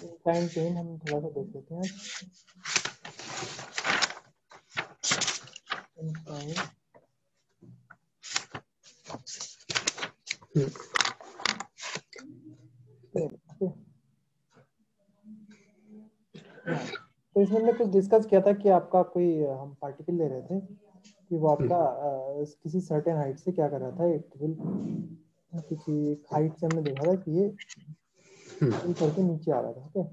Time chain हम थोड़ा सा देख लेते हैं। हाँ, तो इसमें हमने कुछ डिस्कस किया था कि आपका कोई हम पार्टिकल ले रहे थे कि वो आपका किसी सर्टेन हाइट से क्या कर रहा था, इट विल किसी हाइट से हमने देखा था कि ये फिल करके नीचे आ रहा था। Okay,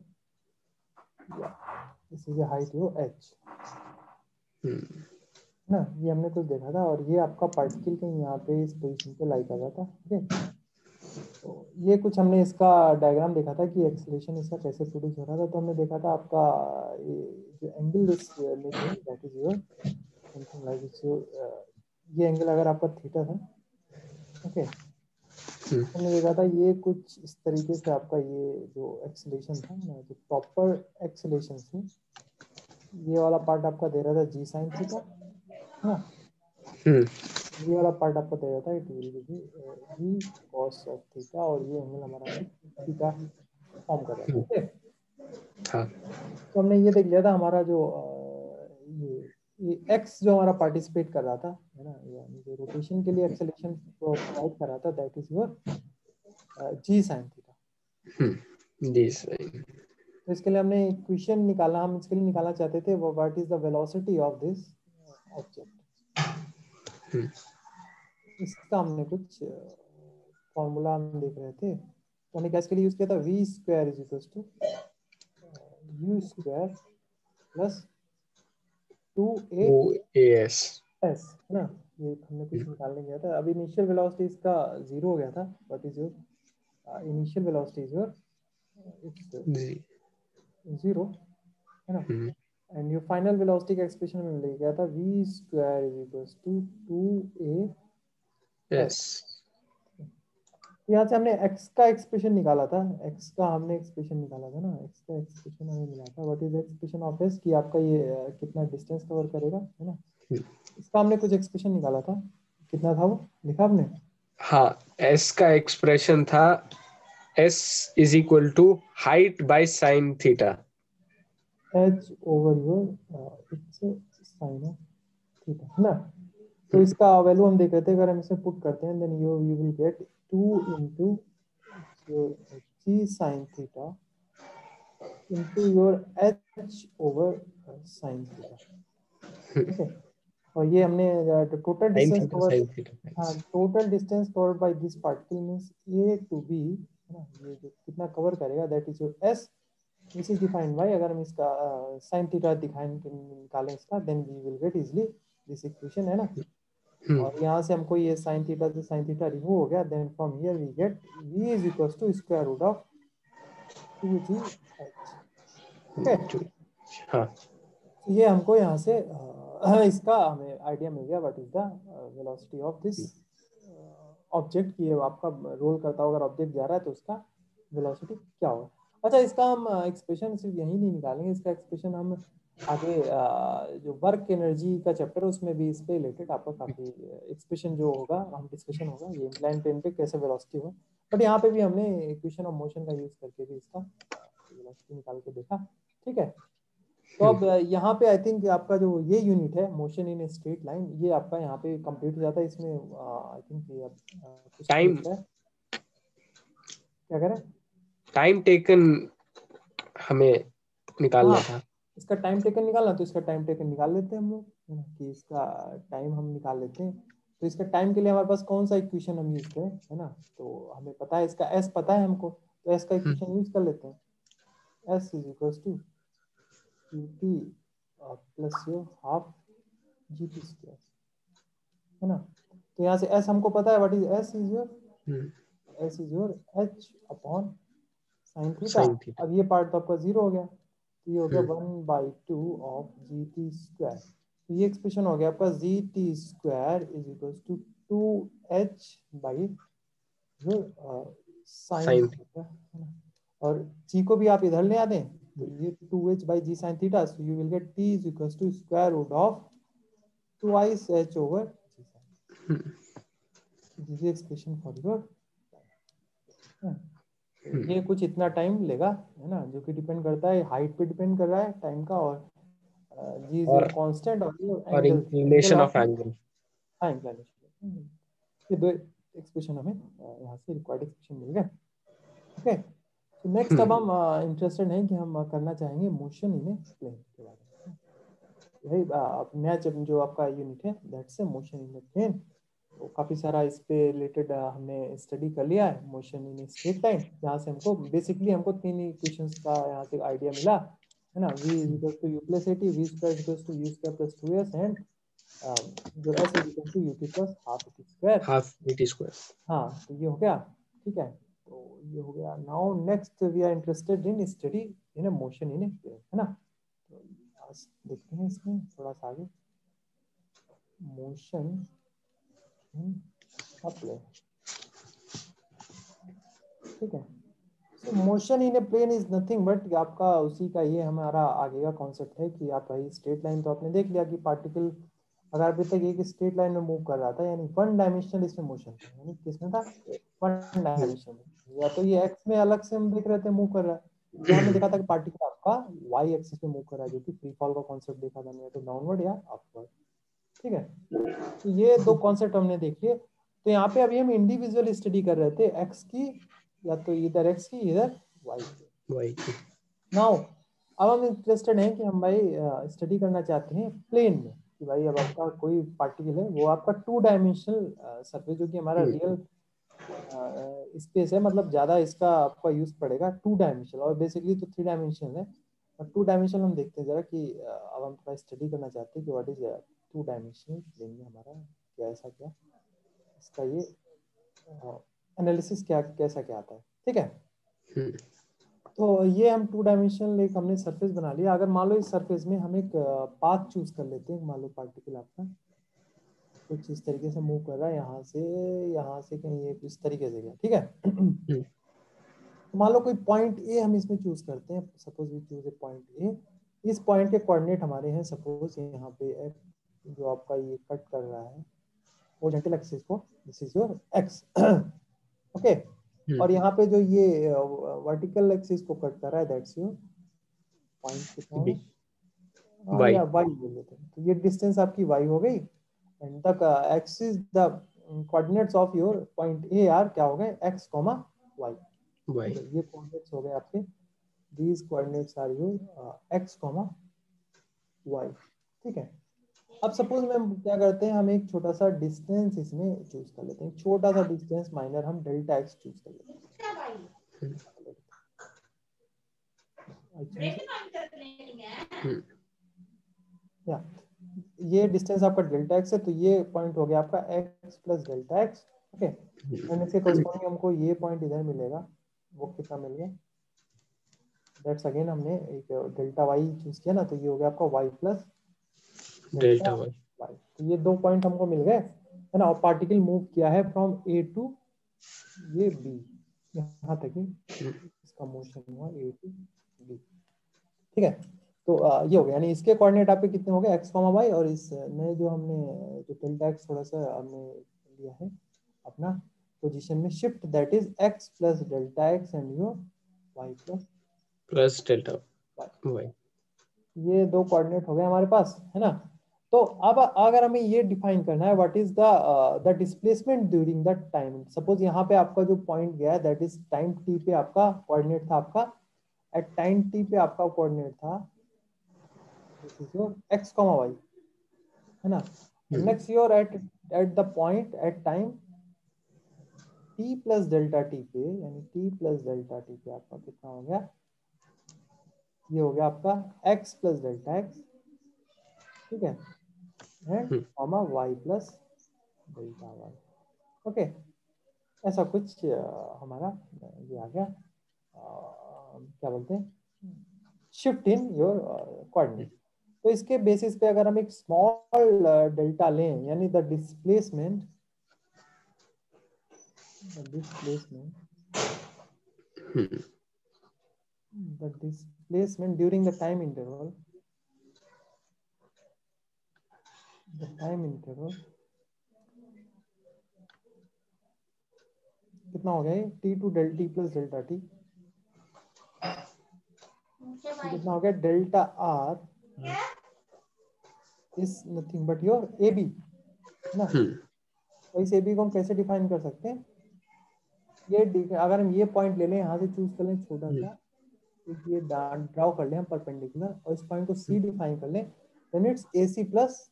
this is height your h ना, ये हमने कुछ देखा था और ये आपका पार्टिकल कहीं यहाँ पे इस पोजीशन पे लाई कर रहा था। ओके, तो ये कुछ हमने इसका डायग्राम देखा था कि एक्सेलरेशन इसका कैसे प्रोड्यूस हो रहा था। तो हमने देखा था आपका ये जो angle this making that is your something like it's your, ये एंगल अगर आपका थीटा था। ओके, हमने देखा था ये कुछ इस तरीके से आपका ये जो एक्सेलरेशन था ना, जो प्रॉपर एक्सेलरेशन से ये वाला पार्ट आपका दे रहा था जी साइन थीटा है ना, ये वाला पार्ट आपको दे रहा था it will be g cos of theta, और ये एंगल हमारा थीटा फॉर्म कर रहा था। ओके, तो हमने ये देख लिया था हमारा जो ये एक्स जो हमारा पार्टिसिपेट कर रहा था है ना, यानी जो रोटेशन के लिए एक्सेलरेशन प्रोवाइड कर रहा था that is your g sine theta. जी सही। तो इसके लिए हमने इक्वेशन निकाला, हम इसके लिए निकालना चाहते थे वो what is the velocity of this object. इसका हमने कुछ फॉर्मूला हम देख रहे थे, तो हमने क्या इसके लिए यूज किया था, v square is equal to u square plus 2as है ना। ये हमने कुछ निकालने गया था। अभी इनिशियल वेलोसिटी इसका 0 हो गया था। What is your initial velocity is your it's 0 है ना, एंड योर फाइनल वेलोसिटी का एक्सप्रेशन में मिल गया था v square is equal to 2as। यहाँ से हमने x का एक्सप्रेशन निकाला था, x का हमने एक्सप्रेशन निकाला था ना, x का एक्सप्रेशन हमें मिला था what is expression of s कि आपका ये कितना डिस्टेंस कवर करेगा है ना। इसका हमने कुछ एक्सप्रेशन निकाला था, कितना था वो लिखा आपने? हाँ, s का एक्सप्रेशन था s is equal to height by sine theta, h over your it's sine of theta है ना। तो इसका वैल्यू हम देख रहे थे, अगर हम इसे पुट करते हैं then you will get 2 into your g sin theta into your h over sin theta। Okay, और ये हमने total sine distance theta cover, sine theta. हाँ total distance covered by this particle means a to b है ना, ये जो कितना cover करेगा that is your s, this is defined by, अगर हम इसका sin थीटा निकालें इसका then we will get easily this equation है ना। और यहाँ से हमको ये sin थीटा से sin थीटा रिमूव हो गया, then from here we get v is equal to square root of 2gh। Okay, हाँ, ये हमको यहाँ से इसका हमें आइडिया मिल गया what is the velocity of this object, की आपका रोल करता होगा, अगर ऑब्जेक्ट जा रहा है तो उसका वेलोसिटी क्या होगा। अच्छा, इसका हम एक्सप्रेशन सिर्फ यही नहीं निकालेंगे, इसका एक्सप्रेशन हम आगे जो वर्क एनर्जी का चैप्टर है उसमें भी इस पे रिलेटेड आपका काफी एक्सप्रेशन जो होगा हम डिस्कशन होगा, ये इंक्लाइन प्लेन पे कैसे वेलोसिटी होगा। बट यहाँ पे भी हमने इक्वेशन ऑफ मोशन का यूज करके भी इसका वेलोसिटी निकाल के देखा। ठीक है, तो अब यहाँ पे आई थिंक आपका जो ये यूनिट है मोशन इन स्ट्रेट लाइन, ये आपका यहाँ पे कंप्लीट हो जाता है। इसमें आई थिंक ये अब कुछ नहीं टाइम बचता है। क्या करें? टाइम टेकन हमें निकालना हाँ, था। इसका टाइम टेकन निकालना, तो इसका टाइम टेकन निकाल लेते हैं हम लोग है ना, कि इसका टाइम हम निकाल लेते हैं। तो इसका टाइम के लिए हमारे पास कौन सा इक्वेशन हम यूज करें है ना, तो हमें पता है इसका एस पता है हमको, तो एस का इक्वेशन यूज कर लेते हैं। S is equal to t plus your half g t square है ना। तो यहाँ से s हमको पता है, what is s is your h upon sine theta. Sine theta. अब ये पार्ट तो आपका 0 हो गया, तो ये हो गया 1/2 ऑफ जी टी स्क्वायर। तो ये एक्सप्रेशन हो गया आपका g t square is equal to 2h by your sine sine theta है ना। और g को भी आप इधर ले आ दें, तो ये 2h by g sine theta, so you will get t is equal to square root of 2h over g sin। This is expression for your time. ये कुछ इतना टाइम लेगा, है ना, जो कि डिपेंड करता है हाइट पे डिपेंड कर रहा है टाइम का, और जी इज योर और कांस्टेंट और योर और angle angle inclination of of angle. हाँ इंक्लिनेशन। ये दो एक्सप्रेशन हमें यहाँ से रिक्वायर्ड एक्सप्रेशन मिल गए। ओके, तो नेक्स्ट अब हम इंटरेस्टेड हैं कि हम करना चाहेंगे मोशन इन ए प्लेन के बारे में। यही नया जो आपका यूनिट है that's a motion in a plane. तो काफ़ी सारा इस पे रिलेटेड हमने स्टडी कर लिया है, motion in a straight line, जहाँ से हमको बेसिकली हमको तीन इक्वेशंस का यहाँ से आइडिया मिला, है ना। v is equal to u plus a t, v square is equal to u square plus 2s, and जो s is equal to u t plus half t square. Half t square. हाँ, तो ये हो गया, ठीक है। तो ये हो गया। Now next we are interested in study in a motion in a plane, है ना। तो आज देखते हैं इसमें थोड़ा सा आगे, मोशन इन अ प्लेन, ठीक है। So motion in a plane is nothing but आपका उसी का ये हमारा आगे का कॉन्सेप्ट है कि आप भाई स्ट्रेट लाइन तो आपने देख लिया कि पार्टिकल अगर अभी तक एक स्ट्रेट लाइन में मूव कर रहा था, यानी वन डायमेंशनल इसमें मोशन था, यानी किसमें था, वन डायमेंशन में। या तो ये एक्स में अलग से हम देख रहे थे मूव कर रहा है, या हमने देखा था कि पार्टिकल आपका वाई एक्सिस पे मूव कर रहा है, जो कि फ्री फॉल का कॉन्सेप्ट देखा था हमने, तो डाउनवर्ड या अपवर्ड, ठीक है। तो ये दो कॉन्सेप्ट हमने देखे। तो यहाँ पे अभी हम इंडिविजुअल स्टडी कर रहे थे एक्स की, या तो इधर एक्स की इधर वाई की। वाई। नाउ अब हम इंटरेस्टेड हैं कि हम भाई स्टडी करना चाहते हैं प्लेन में, कि भाई अब आपका कोई पार्टिकल है वो आपका टू डायमेंशनल सरफेस, जो कि हमारा रियल स्पेस है, मतलब ज़्यादा इसका आपका यूज पड़ेगा टू डायमेंशनल, और बेसिकली तो थ्री डायमेंशनल है, और टू डायमेंशनल हम देखते हैं जरा कि अब हम थोड़ा स्टडी करना चाहते हैं कि what is two dimensional plane में हमारा क्या ऐसा क्या इसका ये एनालिसिस क्या कैसा क्या आता है, ठीक है। तो ये हम टू डायमेंशनल एक हमने सरफेस बना लिया। अगर मान लो इस सरफेस में हम एक पाथ चूज कर लेते हैं, मान लो पार्टिकल आपका कुछ इस तरीके से मूव कर रहा है, यहाँ से कहीं ये इस तरीके से गया, ठीक है। तो मान लो कोई पॉइंट ए हम इसमें चूज करते हैं, suppose we choose a point A. इस पॉइंट के कोऑर्डिनेट हमारे हैं सपोज यहाँ पे जो आपका ये कट कर रहा है ओरिजेंटल एक्सिस को, this is your x, okay. और यहाँ पे जो ये वर्टिकल एक्सिस को कट कर रहा है दैट्स योर पॉइंट, कितना होगा, हाँ वाई। या वाई बोल लेते हैं। तो ये डिस्टेंस आपकी वाई हो गई, and the axis the coordinates of your point A are क्या हो गए, एक्स कॉमा वाई, वाई। ठीक है। ये कोऑर्डिनेट्स हो गए आपके, these coordinates are your x comma y, ठीक है। अब सपोज में हम क्या करते हैं, हम एक छोटा सा डिस्टेंस इसमें चूज कर लेते हैं, छोटा सा डिस्टेंस माइनर, हम डेल्टा एक्स चूज कर लेते हैं। या ये डिस्टेंस आपका डेल्टा एक्स है, तो ये पॉइंट हो गया आपका x plus delta x, okay. And इसके कॉरस्पॉन्डिंग हमको ये पॉइंट इधर मिलेगा, वो कितना मिल गया, दैट्स अगेन हमने एक डेल्टा वाई चूज किया ना, तो ये हो गया आपका y plus delta delta y. Y. तो ये दो पॉइंट हमको मिल गए, है ना। और पार्टिकल मूव किया है फ्रॉम ए टू ये बी, यहाँ तक ही इसका मोशन हुआ ए टू बी, ठीक है। तो ये हो गया, यानी इसके कोऑर्डिनेट आपके कितने हो गए, एक्स कॉमा वाई, और इस नए जो हमने जो डेल्टा एक्स थोड़ा सा हमने लिया है अपना पोजीशन में shift, that is x plus delta x and your y plus plus delta y. Y. ये दो कोऑर्डिनेट हो गए हमारे पास, है ना। तो अब अगर हमें ये डिफाइन करना है what is the displacement during the time, suppose यहाँ पे आपका जो पॉइंट गया है दैट इज टाइम टी पे आपका कोऑर्डिनेट था, आपका एट टाइम टी पे आपका कोऑर्डिनेट था, this is your x comma y, है ना। Next your at the point at time t plus delta t पे, यानी टी प्लस डेल्टा टी पे आपका कितना हो गया, ये हो गया आपका एक्स प्लस डेल्टा एक्स, ठीक है, and comma y plus delta y, okay. ऐसा कुछ हमारा ये आ गया, क्या बोलते हैं, शिफ्ट इन योर कोऑर्डिनेट। तो इसके बेसिस पे अगर हम एक स्मॉल डेल्टा लें, यानी the displacement during the time interval, कितना हो गया ये t to del t plus delta t, कितना हो गया delta r is nothing but your A B है ना। तो इस ए बी को हम कैसे डिफाइन कर सकते हैं, ये अगर हम ये पॉइंट ले लें, यहाँ से चूज कर लें छोटा सा, ये ड्रॉ कर लें हम परपेंडिकुलर, और इस पॉइंट को सी डिफाइन कर लें, then it's AC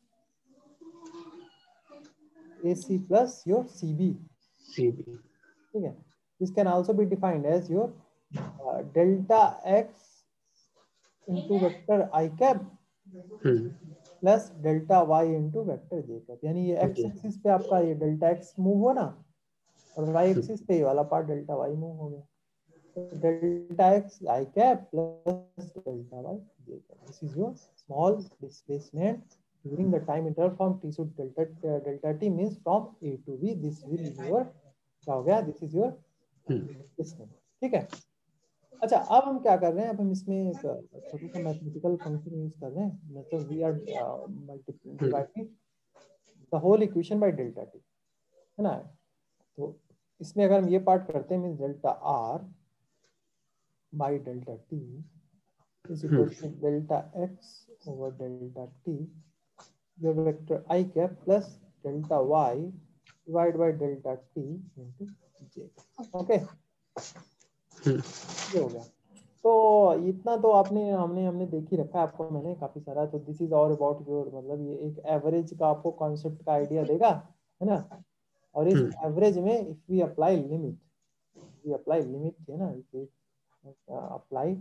plus your CB, ठीक है। This can also be defined as your delta x into vector i cap plus delta y into vector j cap, यानी ये एक्स एक्सिस पे आपका ये डेल्टा एक्स मूव हो ना, और वाई एक्सिस पे ये वाला पार्ट डेल्टा वाई मूव हो गया, तो delta x i cap plus delta y j cap, this is your small displacement during the time interval from t to delta t means from a to b, this will be your क्या हो गया, this is your displacement, ठीक है। अच्छा, अब हम क्या कर रहे हैं, अब हम इसमें एक छोटा सा मैथमेटिकल फंक्शन यूज कर रहे हैं, मतलब we are dividing the whole equation by delta t, है ना। तो इसमें अगर हम ये पार्ट करते हैं, mean delta r by delta t is equal to delta x over delta t your vector I cap plus delta y divided by delta t into j, okay ये हो गया। तो इतना तो आपने हमने हमने देख ही रखा है, आपको मैंने काफी सारा, तो this is all about your, मतलब ये एक एवरेज का आपको कॉन्सेप्ट का आइडिया देगा, है ना। और इस एवरेज में इफ वी अप्लाई लिमिट है ना, if apply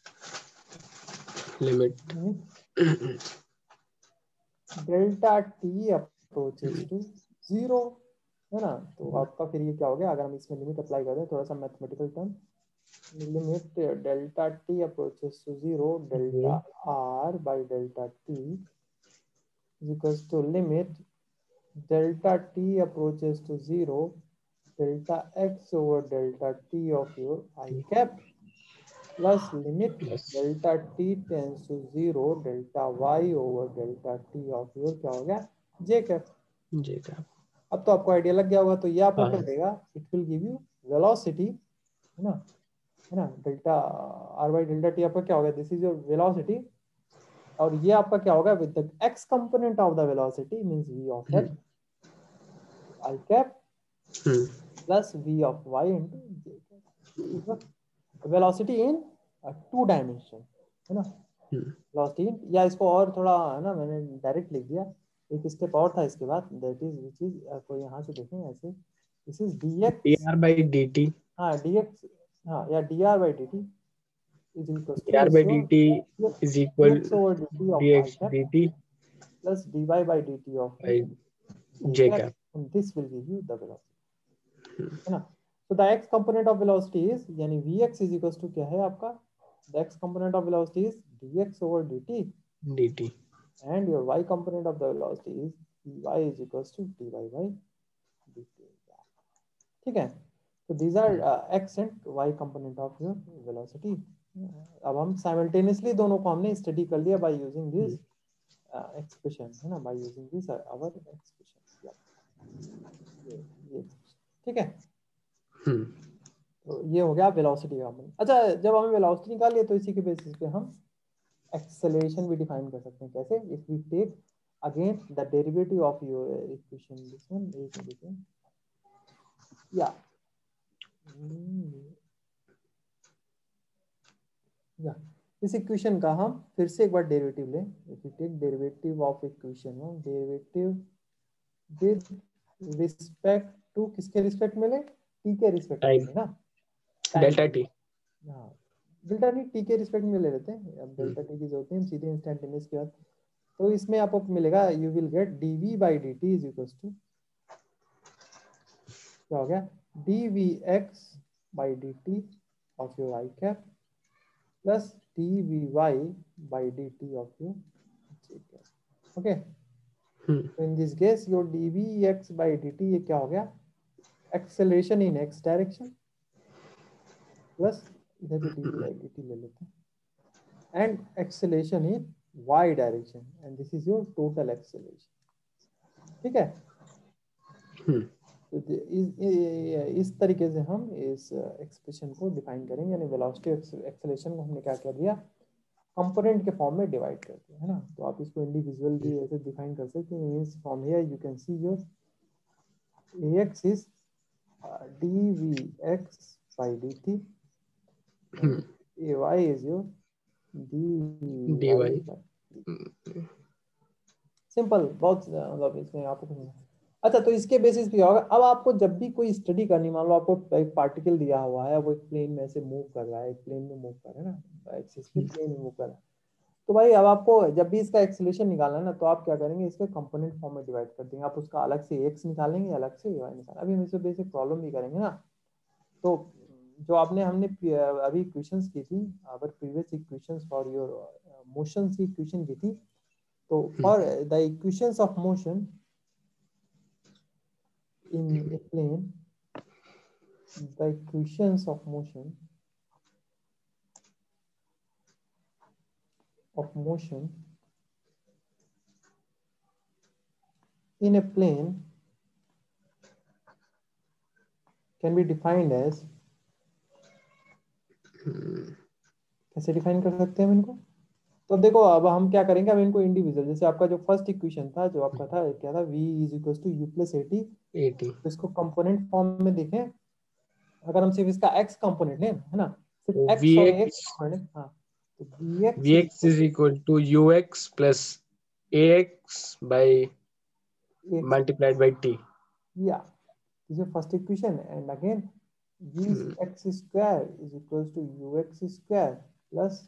limit delta t approaches to 0, है ना, तो आपका फिर ये क्या हो गया, अगर हम इसमें लिमिट अप्लाई करें, थोड़ा सा mathematical term, limit delta t approaches to 0 delta r by delta t is equals to limit delta t approaches to 0 delta x over delta t of your i cap plus limit delta t tends to 0 delta y over delta t of your क्या हो गया जे cap. अब तो आपको idea लग गया होगा, तो ये आपको क्या देगा, it will give you velocity, है ना, delta r by delta t आपका क्या होगा, दिस इज योर वेलोसिटी, और ये आपका क्या होगा with the x component of the velocity means v of x i cap plus v of y into j cap, velocity in 2 dimension, है ना, वेलोसिटी, या इसको और थोड़ा, है ना, मैंने डायरेक्ट लिख दिया, एक स्टेप और था इसके बाद, दैट इज विच इज, तो यहाँ से देखें ऐसे, this is dx dr by dt, हाँ dx, हाँ या dr by dt is equal to dr is by your dt is equal dx over dt of I dx cap dt plus dy by dt of by j j cap, cap. and this will give you the velocity, है ना। So the x component of velocity is, यानी vx is equals to क्या है आपका, the x component of velocity is dx over dt and your y component of the velocity is dy is equals to dy by dt, ठीक है। So these are x and y component of your velocity. अब हम simultaneously दोनों को हमने study कर लिया by using this expression, है ना, by using this our expression, ये ठीक है। तो ये हो गया वेलोसिटी का हमने। अच्छा, जब हमें वेलोसिटी निकाल लिया, तो इसी के बेसिस पे हम एक्सेलरेशन भी डिफाइन कर सकते हैं, कैसे, if we take again the derivative of your equation, this one, एक मिनट, या या इस इक्वेशन का हम फिर से एक बार डेरिवेटिव लें, if you take derivative of equation, derivative with respect to, किसके रिस्पेक्ट में लें, टी के रिस्पेक्ट में लें ना, डेल्टा टी, हाँ डेल्टा टी, टी के रिस्पेक्ट में ले लेते हैं, अब डेल्टा टी की जरूरत है, हम सीधे इंस्टेंटेनियस के बाद, तो इसमें आपको मिलेगा, you will get dv by dt is equals to क्या हो गया, dvx by dt of your i cap plus dvy by dt of your j cap, okay. So in this case your dvx by dt ये क्या हो गया, acceleration in x direction plus इधर भी dv by dt ले लेते हैं, and acceleration in y direction, and this is your total acceleration, ठीक है। तो इस तरीके से हम इस एक्सप्रेशन को डिफाइन करेंगे, यानी वेलोसिटी एक्सेलरेशन को हमने क्या कर दिया, कंपोनेंट के फॉर्म में डिवाइड कर दिया, है ना। तो आप इसको इंडिविजुअल भी ऐसे डिफाइन कर सकते हैं। Means from here you can see your ax is dvx by dt and ay is your dy dy। by dt। Simple, बहुत मतलब इसमें आपको कुछ नहीं। अच्छा, तो इसके बेसिस पे होगा, अब आपको जब भी कोई स्टडी करनी, मान लो आपको एक पार्टिकल दिया हुआ है, वो एक प्लेन में से मूव कर रहा है, एक प्लेन में मूव कर रहा है ना, एक्सिस पे प्लेन में मूव कर रहा है, तो भाई अब आपको जब भी इसका एक्सेलरेशन निकालना है ना, तो आप क्या करेंगे, इसके कंपोनेंट फॉर्म में डिवाइड कर देंगे। आप उसका अलग से एक्स निकालेंगे, अलग से वाई निकालेंगे। अभी हम इससे बेसिक प्रॉब्लम भी करेंगे ना। तो जो आपने हमने अभी इक्वेशंस की थी, our previous equations for your motions की इक्वेशन की थी, तो for the equations of motion in a plane, the equations of motion in a plane can be defined as, कैसे डिफाइन कर सकते हैं हम इनको। तो देखो अब हम क्या करेंगे, अब इनको इंडिविजुअल, जैसे आपका जो फर्स्ट इक्वेशन था, जो आपका था क्या था, v is equal to u plus a t. तो इसको कंपोनेंट फॉर्म में देखें, अगर हम सिर्फ इसका x कंपोनेंट लें, है ना, सिर्फ x और ax कंपोनेंट, हाँ, तो vx is equal to ux plus ax by multiplied by t। yeah, this is first equation, and again v x square is equals to ux square plus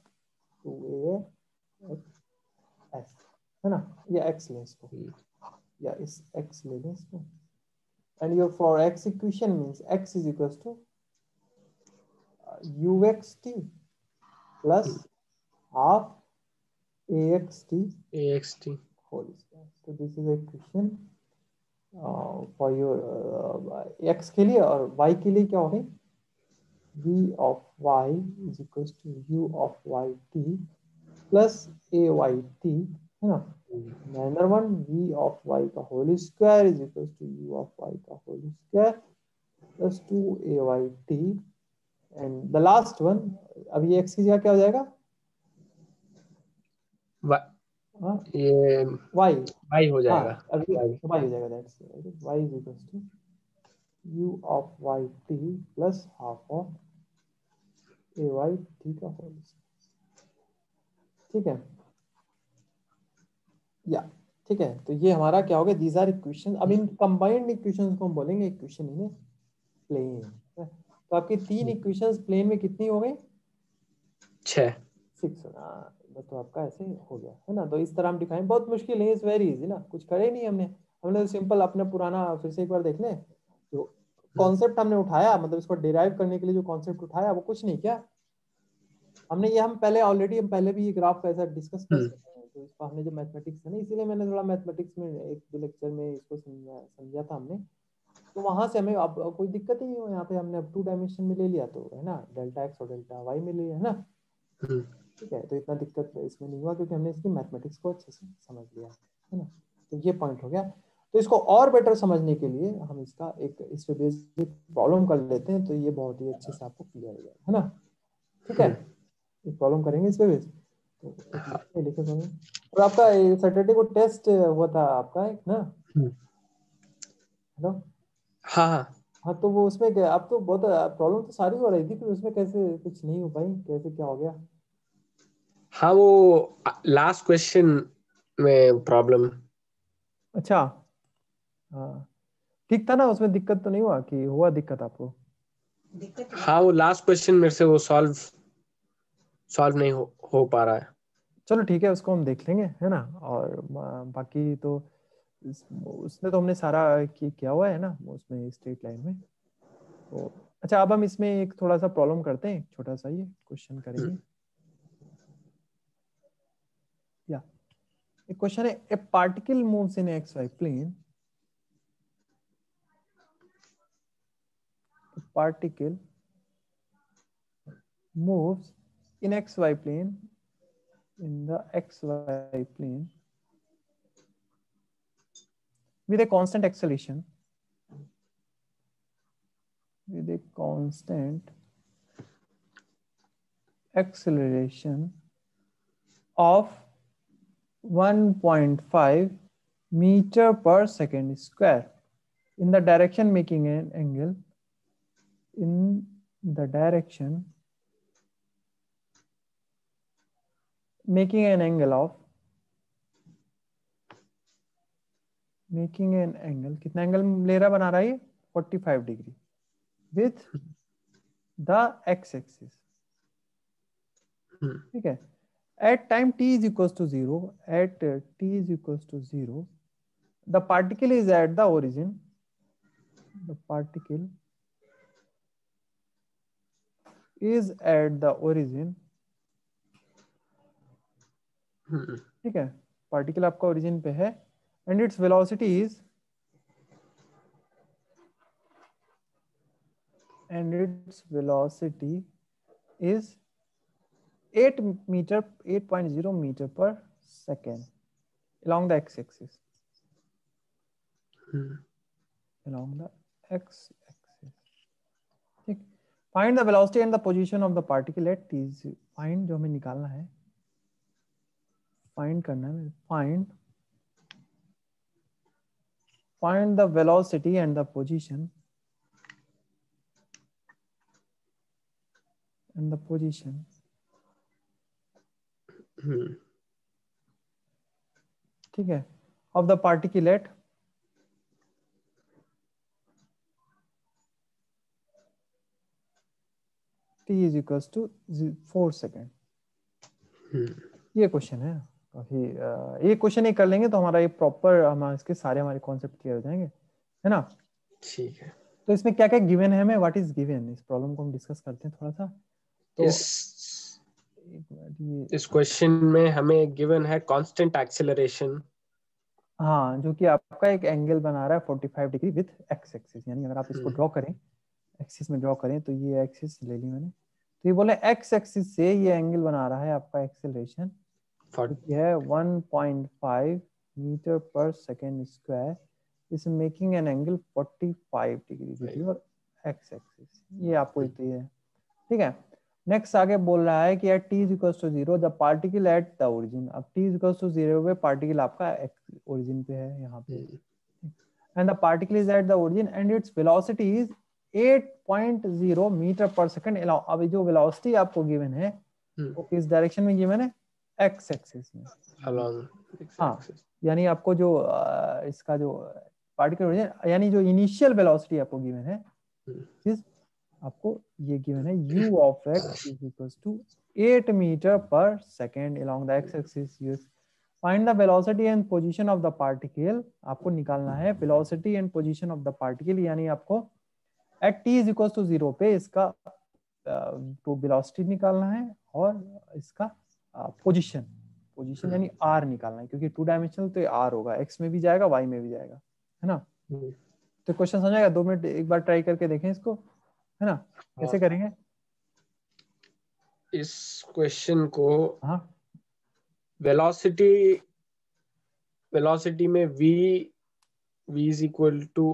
2a s, है ना, ये x ले इसको, या इस x ले लें इसको, and your for x equation means x is equals to uxt plus half axt whole square. So this is a equation for your x के लिए, और y के लिए क्या होगी, v of y is equals to u of yt plus ayt, है ना। Another one, v of y का whole square is equal to u of y का whole square plus 2ayt, and the last one, अब ये x की जगह क्या हो जाएगा, ये y हो जाएगा, हाँ अब ये y हो जाएगा, that's y is equal to u of yt plus half of ayt का होल स्क्वायर, ठीक है, या ठीक है। तो ये हमारा क्या हो गया, दीज आर इक्वेशन। अब इन कंबाइंड इक्वेशंस को हम बोलेंगे इक्वेशन इन प्लेन। तो आपकी तीन इक्वेशंस प्लेन में कितनी हो गई, 6। 6। तो आपका ऐसे हो गया, है ना। तो इस तरह हम डिफाइन, बहुत मुश्किल है, इट्स वेरी इजी ना, कुछ करे नहीं हमने हमने सिंपल अपना पुराना फिर से एक बार देख लें, जो कॉन्सेप्ट हमने उठाया, मतलब इसको डिराइव करने के लिए जो कॉन्सेप्ट उठाया, वो कुछ नहीं किया हमने, ये हम पहले ऑलरेडी, हम पहले भी ये ग्राफ ऐसा डिस्कस कर सकते हैं। तो इसको हमने जो मैथमेटिक्स है ना, इसीलिए मैंने थोड़ा मैथमेटिक्स में एक दो लेक्चर में इसको समझा था हमने। तो वहां से हमें अब कोई दिक्कत ही नहीं हो, यहाँ पे हमने अब 2 डायमेंशन में ले लिया, तो है ना, डेल्टा एक्स और डेल्टा वाई में ले लिया, है ना। ठीक है, तो इतना दिक्कत इसमें नहीं हुआ, क्योंकि हमने इसकी मैथमेटिक्स को अच्छे से समझ लिया, है ना। तो ये पॉइंट हो गया। तो इसको और बेटर समझने के लिए हम इसका एक इस पे बेसिक प्रॉब्लम कर लेते हैं, तो ये बहुत ही अच्छे से आपको क्लियर हो जाएगा, है ना। ठीक है, एक प्रॉब्लम करेंगे इस पे बेस, तो एक लिखे प्रॉब्लम। और आपका सैटरडे को टेस्ट हुआ था आपका एक ना, हेलो, हाँ हाँ हाँ, तो वो उसमें क्या, अब तो बहुत प्रॉब्लम तो सारी हो रही थी, फिर उसमें कैसे कुछ नहीं हो पाई, कैसे क्या हो गया। हाँ, वो लास्ट क्वेश्चन में प्रॉब्लम। अच्छा, हाँ, ठीक था ना, उसमें दिक्कत तो नहीं हुआ, कि हुआ दिक्कत आपको। हाँ, वो लास्ट क्वेश्चन मेरे से वो सॉल्व नहीं हो पा रहा है। चलो ठीक है, उसको हम देख लेंगे, है ना। और बाकी तो उसने तो हमने सारा किया हुआ है ना, उसमें स्ट्रेट लाइन में। तो अच्छा, अब हम इसमें एक थोड़ा सा प्रॉब्लम करते हैं, छोटा सा ये क्वेश्चन करेंगे। या एक क्वेश्चन है, a particle moves in x y plane, particle moves in xy plane, in the xy plane with a constant acceleration with a constant acceleration of 1.5 meter per second square in the direction making an angle कितना angle ले रहा बना रहा है ये 45 degree with the x axis, ठीक है। at time t is equals to 0, the particle is at the origin, ठीक है, पार्टिकल आपका ओरिजिन पे है and its velocity is 8.0 meter per second along the x-axis. ठीक, find the velocity and the position of the particle at t. find जो हमें निकालना है, find करना है, find the velocity and the position ठीक है of the particle at t is equals to 4 second. ये क्वेश्चन है काफी, ये क्वेश्चन ही कर लेंगे तो हमारा ये प्रॉपर, हम इसके सारे हमारे कॉन्सेप्ट क्लियर हो जाएंगे, है ना। ठीक है, तो इसमें क्या क्या गिवन है हमें, व्हाट इज गिवन, इस प्रॉब्लम को हम डिस्कस करते हैं थोड़ा सा। तो इस क्वेश्चन में हमें गिवन है कांस्टेंट एक्सेलरेशन, हाँ, जो कि आपका एक एंगल बना रहा है 45 डिग्री विथ एक्स एक्सिस, यानी अगर आप इसको ड्रॉ करें, एक्सिस में ड्रॉ करें, तो ये एक्सिस ले ली मैंने, तो ये बोले एक्स एक्सिस से ये एंगल बना रहा है आपका एक्सेलरेशन है 1.5 metre per second square, is making an angle 45 degree with your x axis. ये आपको ये है, ठीक है। नेक्स्ट आगे बोल रहा है कि at t is equals to 0 the particle at the origin. अब t is equals to 0 पे पार्टिकल आपका ओरिजिन पे है यहाँ पे, and the particle is at the origin and its velocity is 8.0 metre per second. अब जो वेलोसिटी आपको गिवन है वो किस डायरेक्शन में गिवन है, एक्स एक्सिस में, हाँ, यानी आपको जो इसका जो पार्टिकल ओरिजिन यानी जो इनिशियल वेलोसिटी आपको गिवन है, आपको ये गिवन है u of x is equals to 8 meter per second along the x axis। find the velocity and position of the particle, आपको निकालना है velocity and position of the particle, यानी आपको at t is equals to 0 पे इसका तो velocity निकालना है और इसका पोजीशन यानी r निकालना है, क्योंकि 2 डायमेंशनल तो r होगा, x में भी जाएगा y में भी जाएगा, है ना। तो क्वेश्चन समझ आएगा, 2 मिनट एक बार ट्राई करके देखें इसको, है ना, कैसे करेंगे इस क्वेश्चन को। हाँ, वेलोसिटी में v इज इक्वल टू,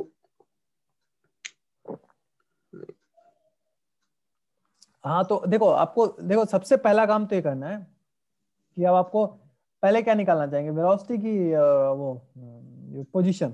हाँ, तो देखो सबसे पहला काम तो ये करना है कि अब आपको पहले क्या निकालना चाहेंगे, वेलोसिटी की वो पोजीशन।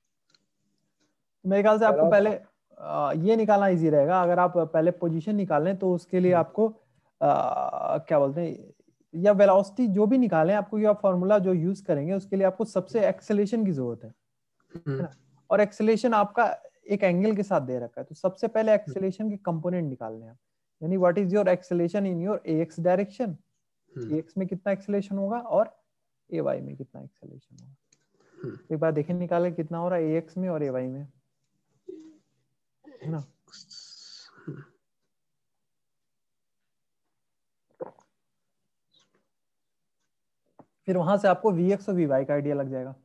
मेरे ख्याल से आपको पहले ये निकालना इजी रहेगा। अगर आप पहले पोजीशन निकालें तो उसके लिए आपको क्या बोलते हैं, या वेलोसिटी जो भी निकालें, आपको ये फॉर्मूला जो यूज करेंगे उसके लिए आपको सबसे एक्सेलेरेशन की जरूरत है ना। और एक्सेलेरेशन आपका एक एंगल के साथ दे रखा है, तो सबसे पहले एक्सेलेरेशन के कंपोनेंट निकालने हैं, यानी what is your acceleration in your x direction, x में कितना एक्सेलेरेशन होगा और ए वाई में कितना एक्सेलेरेशन होगा। तो एक बार देखें निकालें कितना हो रहा है एक्स में और ए वाई में, है ना। फिर वहां से आपको Vx और Vy का आइडिया लग जाएगा।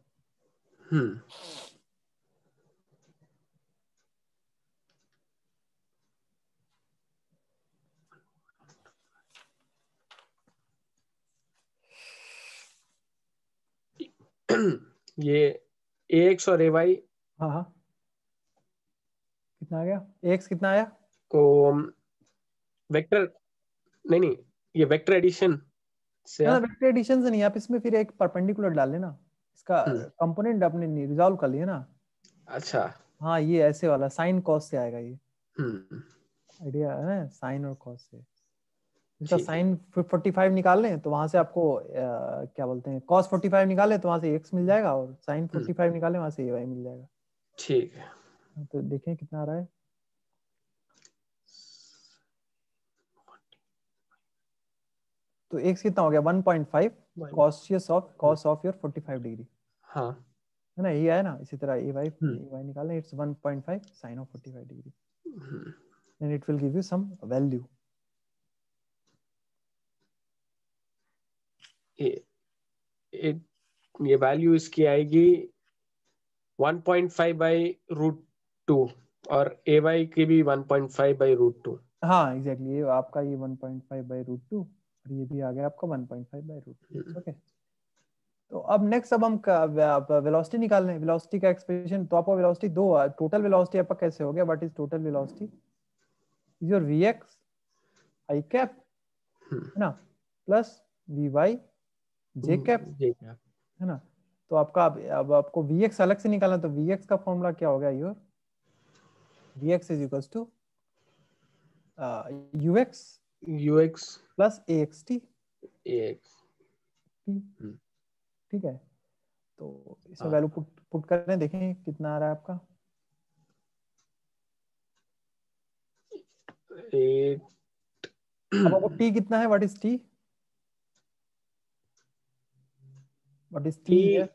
ये ax और ay हाँ हाँ, कितना आ गया, एक्स कितना आया? तो वेक्टर नहीं, ये वेक्टर एडिशन से ना वेक्टर एडिशन से नहीं, आप इसमें फिर एक परपेंडिकुलर डाल लेना, इसका कंपोनेंट आपने रिजॉल्व कर लिया ना। अच्छा। हाँ ये ऐसे वाला साइन कॉस से आएगा ये, हम्म आइडिया है ना, साइन और कॉस से। इसका ठीक है। साइन 45 निकाल लें तो वहां से आपको क्या बोलते हैं, कॉस 45 निकाले तो वहां से एक्स मिल जाएगा, और साइन 45 निकाले वहां से वाई मिल जाएगा। ठीक है। तो देखें कितना आ रहा है। तो एक्स कितना हो गया 1.5 कॉस ऑफ योर 45 डिग्री, हाँ। है ना, ये है ना। इसी तरह ए वाई निकालना, it's 1.5 sine of 45 degree, and it will give you some value. ये वैल्यू इसकी आएगी 1.5 बाई रूट 2, और ए वाई की भी 1.5 बाई रूट 2। हाँ एग्जैक्टली, ये आपका ये 1.5 बाई रूट 2, और ये भी आ गया आपका 1.5 बाई रूट 2। ओके, तो अब नेक्स्ट अब हम वेलोसिटी निकाल रहे हैं। वेलोसिटी का एक्सप्रेशन, तो आपको वेलोसिटी दो, टोटल वेलोसिटी आपका कैसे हो गया, what is total velocity, is your v x i cap, है ना, plus v y j cap, है ना। तो आपका अब आपको वी एक्स अलग से निकालना, तो वी एक्स का फॉर्मूला क्या हो गया, your v x is equal to u x u x plus a x t, a x. ठीक है। तो इसमें वैल्यू पुट कर रहे हैं, देखें कितना आ रहा है आपका। अब आपको टी कितना है, what is t, what is t here,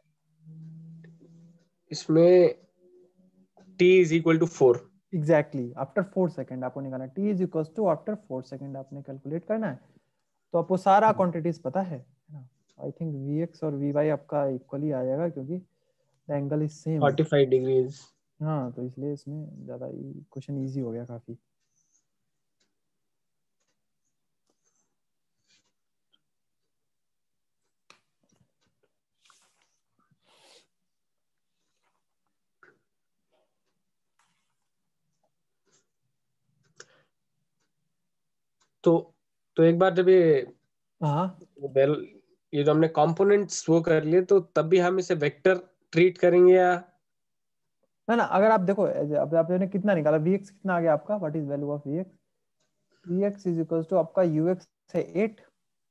इसमें t is equal to 4। Exactly after 4 second आपको निकालना है, t is equal to after 4 second आपने कैलकुलेट करना है। तो आपको सारा क्वांटिटीज पता है ना। आई थिंक वी एक्स और वी वाई आपका इक्वली आ जाएगा, क्योंकि the angle is same. 45 degrees. हाँ तो इसलिए इसमें ज़्यादा क्वेश्चन इजी हो गया काफ़ी। तो एक बार जब हाँ वेल ये जो हमने कंपोनेंट्स वो कर लिए, तो तब भी हम इसे वेक्टर ट्रीट करेंगे या? ना ना, अगर आप देखो अब आपने कितना निकाला, वी एक्स कितना आ गया आपका, what is value of v x, v x is equal to आपका यू एक्स है 8,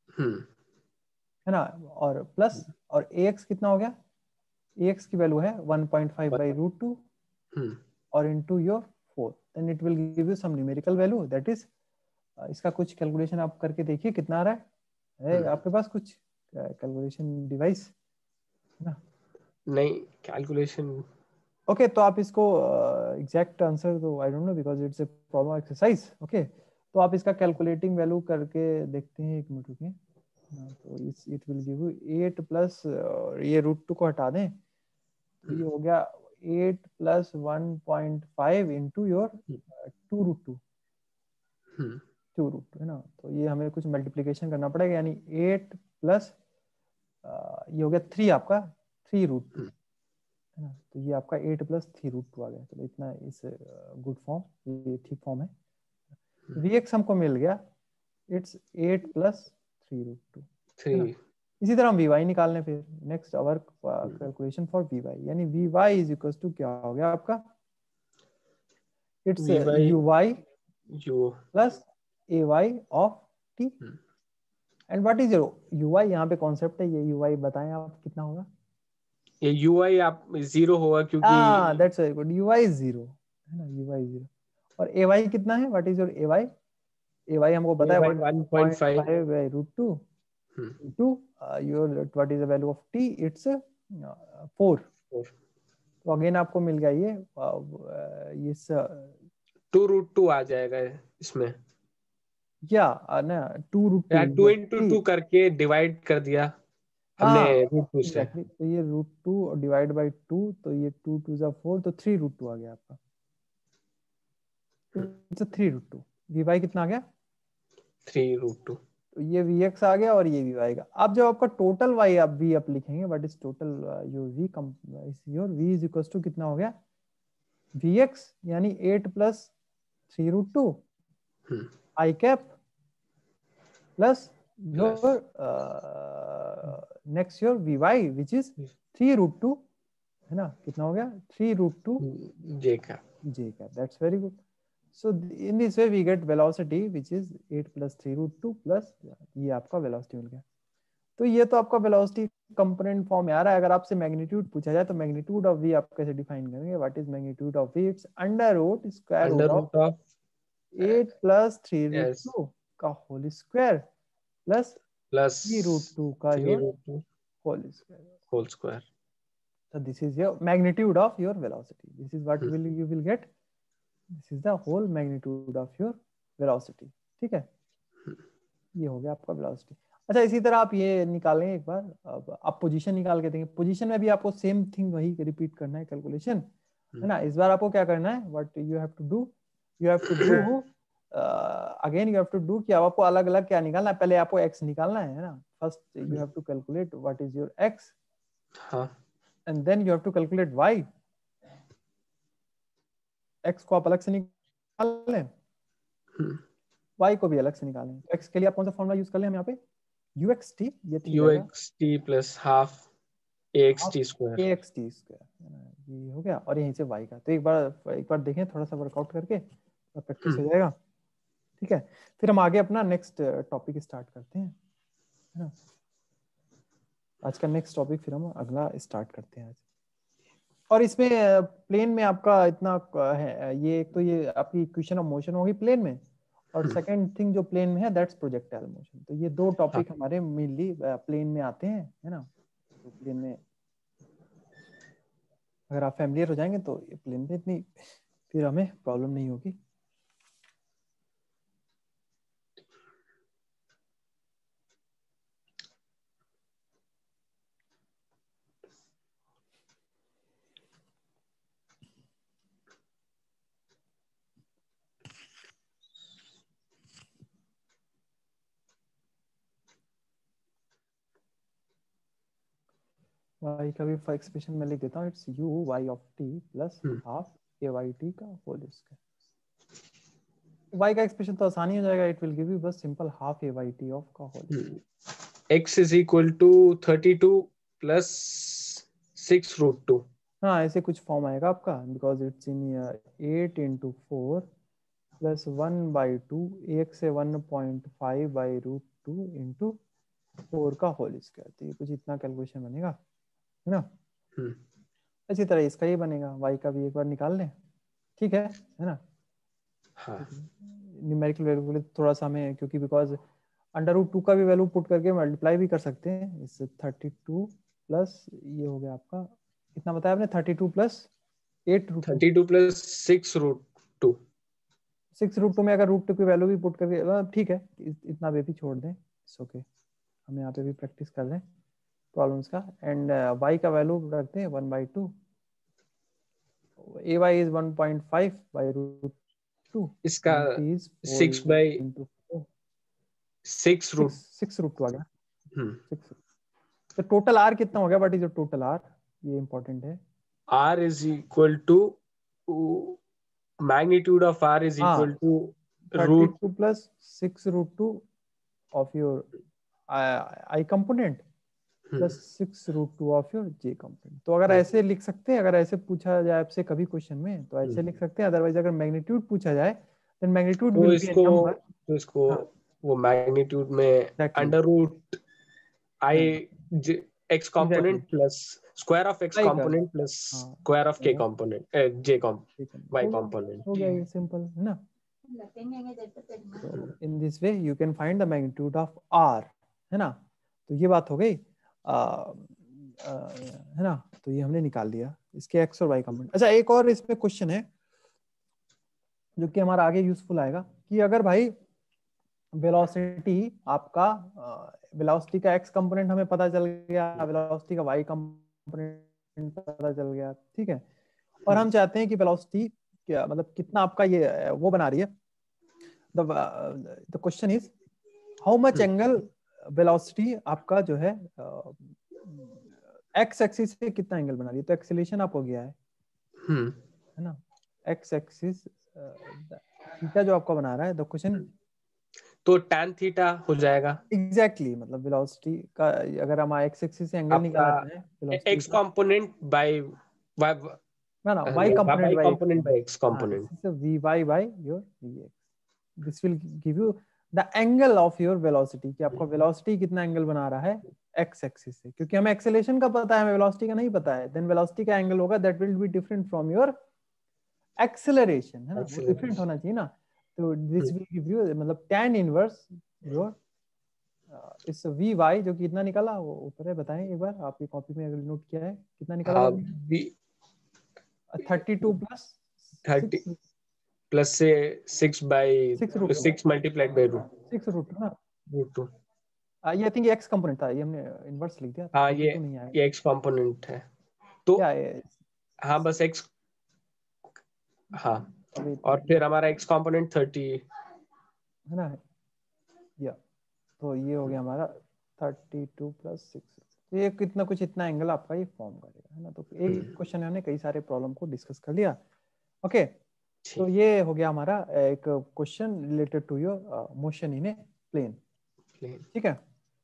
है ना, और प्लस और ए एक्स कितना हो गया, ए एक्स की वैल्यू है 1.5 बाई रूट 2 और into your 4, then it will give you some numerical value, that is इसका कुछ कैलकुलेशन आप करके देखिए कितना आ रहा है आपके पास कुछ कैलकुलेशन डिवाइस है ना। नहीं, कैलकुलेशन। ओके तो आप इसको एग्जैक्ट आंसर तो I don't know because it's a problem exercise. Okay तो आप इसका कैलकुलेटिंग वैल्यू करके देखते हैं, एक मिनट रुकिए। तो इस it will give you 8 plus, ये रूट 2 को हटा दें, तो ये हो गया 8 plus 1.5 into your 2 root 2, 2 root 2 है ना। तो ये हमें कुछ मल्टीप्लीकेशन करना पड़ेगा, यानी 8 प्लस ये हो गया 3 आपका 3 रूट 2, है ना। तो ये आपका 8 प्लस 3 रूट 2 आ गया। तो इतना इस गुड फॉर्म, ये ठीक फॉर्म है। वी एक्स हमको मिल गया, इट्स 8 प्लस 3 रूट 2, है ना। इसी तरह हम वी वाई निकाल लें फिर, next our calculation for v y, यानी v y is equal to क्या हो गया आपका, it's u y plus a y of t, and what is your u y, यहाँ पे कॉन्सेप्ट है ये यू वाई, बताएं आप कितना होगा। ये ui आप 0 होगा क्योंकि that's very good, u y is 0, है ना, यू वाई 0, और ए वाई कितना है, what is your a y, a y हमको पता है 1.5 by root 2 to your what is the value of t, it's 4। तो अगेन आपको मिल गया ये 2 रूट 2 आ जाएगा इसमें, या ना 2 रूट 2 2 इंटू 2 करके डिवाइड कर दिया हमने रूट 2 से। एग्जैक्टली, तो ये रूट 2 डिवाइड बाई 2, तो ये 2 2 जा 4, तो 3 रूट 2 आ गया आपका, इट्स 3 रूट 2। वी वाई कितना आ गया 3 रूट 2। तो ये वी एक्स आ गया और ये वी आएगा। अब जब आपका टोटल वाई आप लिखेंगे, what is total your v, your v is equal to कितना हो गया vx यानी 8 plus 3√2 i cap plus your next your vy which is 3√2 है ना, कितना हो गया 3√2 j का that's very good. So in this way we get velocity which is 8 plus 3√2 plus ये आपका velocity मिल गया. तो ये तो आपका velocity कंपोनेंट फॉर्म में आ रहा है. अगर आपसे मैग्नीट्यूड पूछा जाए तो मैग्नीट्यूड ऑफ v आप कैसे डिफाइन करेंगे? What is magnitude of v? It's under root square root of 8 plus 3√2 का होल स्क्वायर प्लस 3√2 का your whole square. So this is your magnitude of your velocity. This is what you will get. This is the whole magnitude of your velocity. ठीक है, ये हो गया आपका velocity. अच्छा, इसी तरह आप ये निकालें एक बार. अब आप पोजीशन निकाल के देंगे. पोजीशन में भी आपको सेम थिंग वही रिपीट करना है, कैलकुलेशन है ना. इस बार आपको क्या करना है? What you have to do, you have to do again you have to do कि अब आपको अलग अलग क्या निकालना है. पहले आपको x निकालना है ना. First you have to calculate what is your x. हाँ. And then you have to calculate y. x को आप अलग से निकाल लें, y को भी अलग से निकालें. तो x के लिए आप कौन सा फॉर्मूला यूज कर लें हम यहाँ पे? uxt. ये uxt plus half axt square, axt square ये हो गया. और यहीं से y का. तो एक बार देखें, थोड़ा सा वर्कआउट करके तो प्रैक्टिस हो जाएगा. ठीक है, फिर हम आगे अपना नेक्स्ट टॉपिक स्टार्ट करते हैं, है ना. आज का नेक्स्ट टॉपिक फिर हम अगला स्टार्ट करते हैं आज. और इसमें प्लेन में आपका इतना है, ये एक तो ये आपकी इक्वेशन ऑफ मोशन होगी प्लेन में, और सेकंड थिंग जो प्लेन में है दैट्स प्रोजेक्टाइल मोशन. तो ये दो टॉपिक हमारे मेनली प्लेन में आते हैं, है ना. तो प्लेन में अगर आप फैमिलियर हो जाएंगे तो ये प्लेन में इतनी फिर हमें प्रॉब्लम नहीं होगी. y का भी एक्सप्रेशन मैं लिख देता हूँ. It's u y of t plus half a y t का होल स्क्वायर. y का एक्सप्रेशन तो आसानी हो जाएगा. इट विल गिव यू बस simple half a y t of का whole. x is equal to 32 plus 6√2. हाँ, ऐसे कुछ फॉर्म आएगा आपका, because it's in 8 into 4 plus 1/2 एक से 1.5/√2 into 4 का होल स्क्वायर. तो ये कुछ इतना कैलकुलेशन बनेगा, है ना. इसी तरह इसका ये बनेगा. y का भी एक बार निकाल लें. ठीक है ना. हाँ. न्यूमेरिकल वैल्यू के लिए थोड़ा सा हमें, क्योंकि बिकॉज √2 का भी वैल्यू पुट करके मल्टीप्लाई भी कर सकते हैं. इससे 32 प्लस ये हो गया आपका, कितना बताया आपने? 32 प्लस 32 प्लस 6√2. 6√2 में अगर √2 की वैल्यू भी पुट करके, ठीक है, इतना वे भी छोड़ दें. ओके, हम यहाँ पे भी प्रैक्टिस कर लें प्रॉब्लम्स का. एंड y का वैल्यू रखते हैं 1/2. ay is 1.5/√2. इसका 6/6√2 आ गया. 6. तो टोटल r कितना हो गया? What is your total r? ये इंपॉर्टेंट है. r is equal to magnitude of r is equal to 32 plus 6√2 of your I component plus 6√2 of your j component. तो अगर ऐसे लिख सकते हैं, अगर ऐसे पूछा जाए आपसे कभी क्वेश्चन में तो ऐसे लिख सकते हैं. अदरवाइज अगर मैग्नीट्यूड पूछा जाए then magnitude will be a number. तो इसको वो मैग्नीट्यूड में √i x component plus square of x component plus square of k component j y component. हो गया ये सिंपल, है ना. So in this way you can find the magnitude of r, है ना. तो ये बात हो गई, है ना. तो ये हमने निकाल दिया इसके x और y कंपोनेंट. अच्छा, एक और इसमें क्वेश्चन है जो कि हमारा आगे यूजफुल आएगा, कि अगर भाई वेलोसिटी आपका वेलोसिटी का x कंपोनेंट हमें पता चल गया, वेलोसिटी का y कंपोनेंट पता चल गया, ठीक है, और हम चाहते हैं कि वेलोसिटी क्या मतलब कितना आपका ये वो बना रही है. The question is how much angle velocity आपका जो है x एक्सिस से कितना एंगल बना रही है. तो एक्सीलरेशन आप हो गया है ना. एक्स एक्सिस थीटा जो आपका बना रहा है, द क्वेश्चन तो tan थीटा हो जाएगा एग्जैक्टली, मतलब वेलोसिटी का अगर हम एक्स एक्सिस से एंगल आपका निकालना चाहें वेलोसिटी x का, कंपोनेंट बाय ना ना y component y by x component by x component, हाँ component. This is vy by your vx, this will give you the angle of your velocity, कि आपका वेलोसिटी कितना एंगल बना रहा है एक्स एक्सिस से, क्योंकि हमें एक्सेलेरेशन का पता है, हमें वेलोसिटी का नहीं पता है, देन वेलोसिटी का एंगल होगा that will be different from your acceleration, है ना, वो डिफरेंट होना चाहिए ना, तो दिस विल गिव यू मतलब tan इनवर्स योर इस वी वाई, जो कि कितना निकला वो ऊपर है, बताएं एक बार, आपकी कॉपी में अगर नोट किया है कितना निकला था, हाँ 32 प्लस 30 प्लस से 6 बाई 6 मल्टीप्लाइड बाई रूट ना, रूट 2. ये आई थिंक एक्स कंपोनेंट था, ये हमने इनवर्स लिख दिया, हाँ 32 नहीं आएगा ये x कंपोनेंट है तो क्या है, हाँ बस x, हाँ अभी और फिर हमारा x कंपोनेंट 30 है ना, या तो ये हो गया हमारा 32 प्लस 6, तो ये कितना कुछ इतना एंगल आपका ये फॉर्म करेगा, है ना, तो एक क्वेश्चन में हमने कई सारे प्रॉब्लम को डिस्कस कर लिया. ओके, तो ये हो गया हमारा एक question related to your motion in a plane. ठीक है,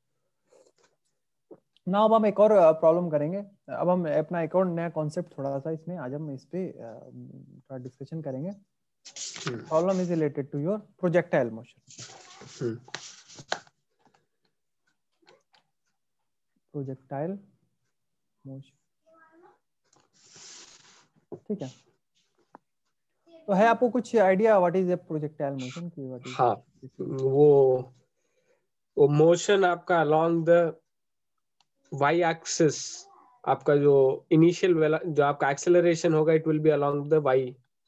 ना अब हम एक और प्रॉब्लम करेंगे. अब हम अपना एक और नया कॉन्सेप्ट थोड़ा सा इसमें आज हम इस पे थोड़ा डिस्कशन करेंगे. Problem is related to your projectile motion. Projectile motion, ठीक है, तो है आपको कुछ idea what is a projectile motion की, व्हाट इज? हाँ वो मोशन आपका अलोंग द y एक्सिस, आपका जो इनिशियल जो आपका एक्सेलरेशन होगा it will be along the y.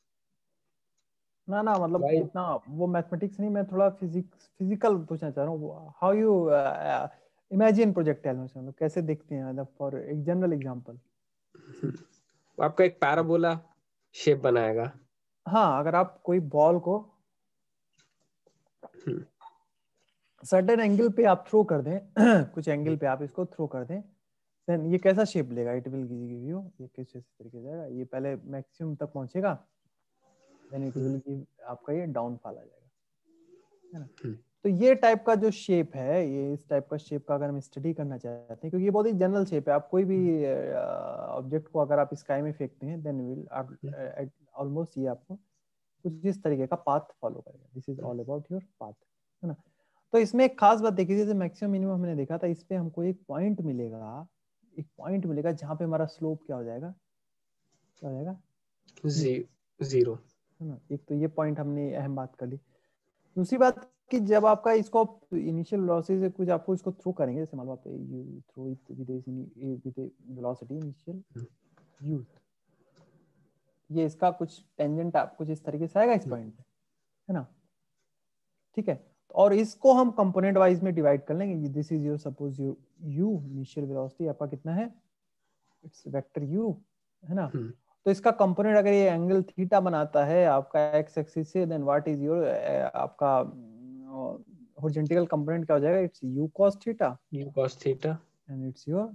ना ना मतलब y इतना वो मैथमेटिक्स नहीं, मैं थोड़ा फिजिकल पूछना चाह रहा हूँ, how you imagine projectile motion, मतलब कैसे देखते हैं, मतलब फॉर एक जनरल एग्जांपल. आपका एक पैराबोला शेप बनाएगा. हाँ, अगर आप कोई बॉल को सर्टेन एंगल पे आप थ्रो कर दें कुछ एंगल पे आप इसको थ्रो कर दें, देन ये कैसा शेप लेगा, इट विल गिव यू, ये किस तरीके से जाएगा, ये पहले मैक्सिमम तक पहुंचेगा, देन इट विल गिव आपका ये डाउनफॉल आ जाएगा, है ना. तो ये टाइप का जो शेप है, ये इस टाइप का शेप का अगर हम स्टडी करना चाहते हैं, क्योंकि ये बहुत ही जनरल शेप है, आप कोई भी ऑब्जेक्ट को अगर आप स्काई में फेंकते हैं देन विल ऑलमोस्ट ये आपको कुछ इस तरीके का पाथ फॉलो करेगा. This is all about your path, है ना. तो इसमें एक खास बात देखी, जैसे मैक्सिमम मिनिमम हमने देखा था, इस पे हमको एक पॉइंट मिलेगा, एक पॉइंट मिलेगा जहां पे हमारा स्लोप क्या हो जाएगा, क्या हो जाएगा, जीरो, है ना. एक तो ये पॉइंट हमने अहम बात कर ली. दूसरी बात कि जब आपका इसको इनिशियल वेलोसिटी से कुछ आपको इसको थ्रो करेंगे, जैसे मान लो आप you throw it with velocity initial u, ये इसका कुछ टेंजेंट आप कुछ इस तरीके से आएगा इस पॉइंट पे, है ना. ठीक है, और इसको हम कंपोनेंट वाइज में डिवाइड कर लेंगे. This is your suppose you initial velocity आपका कितना है, इट्स वेक्टर यू, है ना. तो इसका कंपोनेंट अगर ये एंगल थीटा बनाता है आपका एक्स एक्सिस से, देन व्हाट इज योर आपका हॉरिजॉन्टल कंपोनेंट क्या हो जाएगा, it's u cos theta and it's your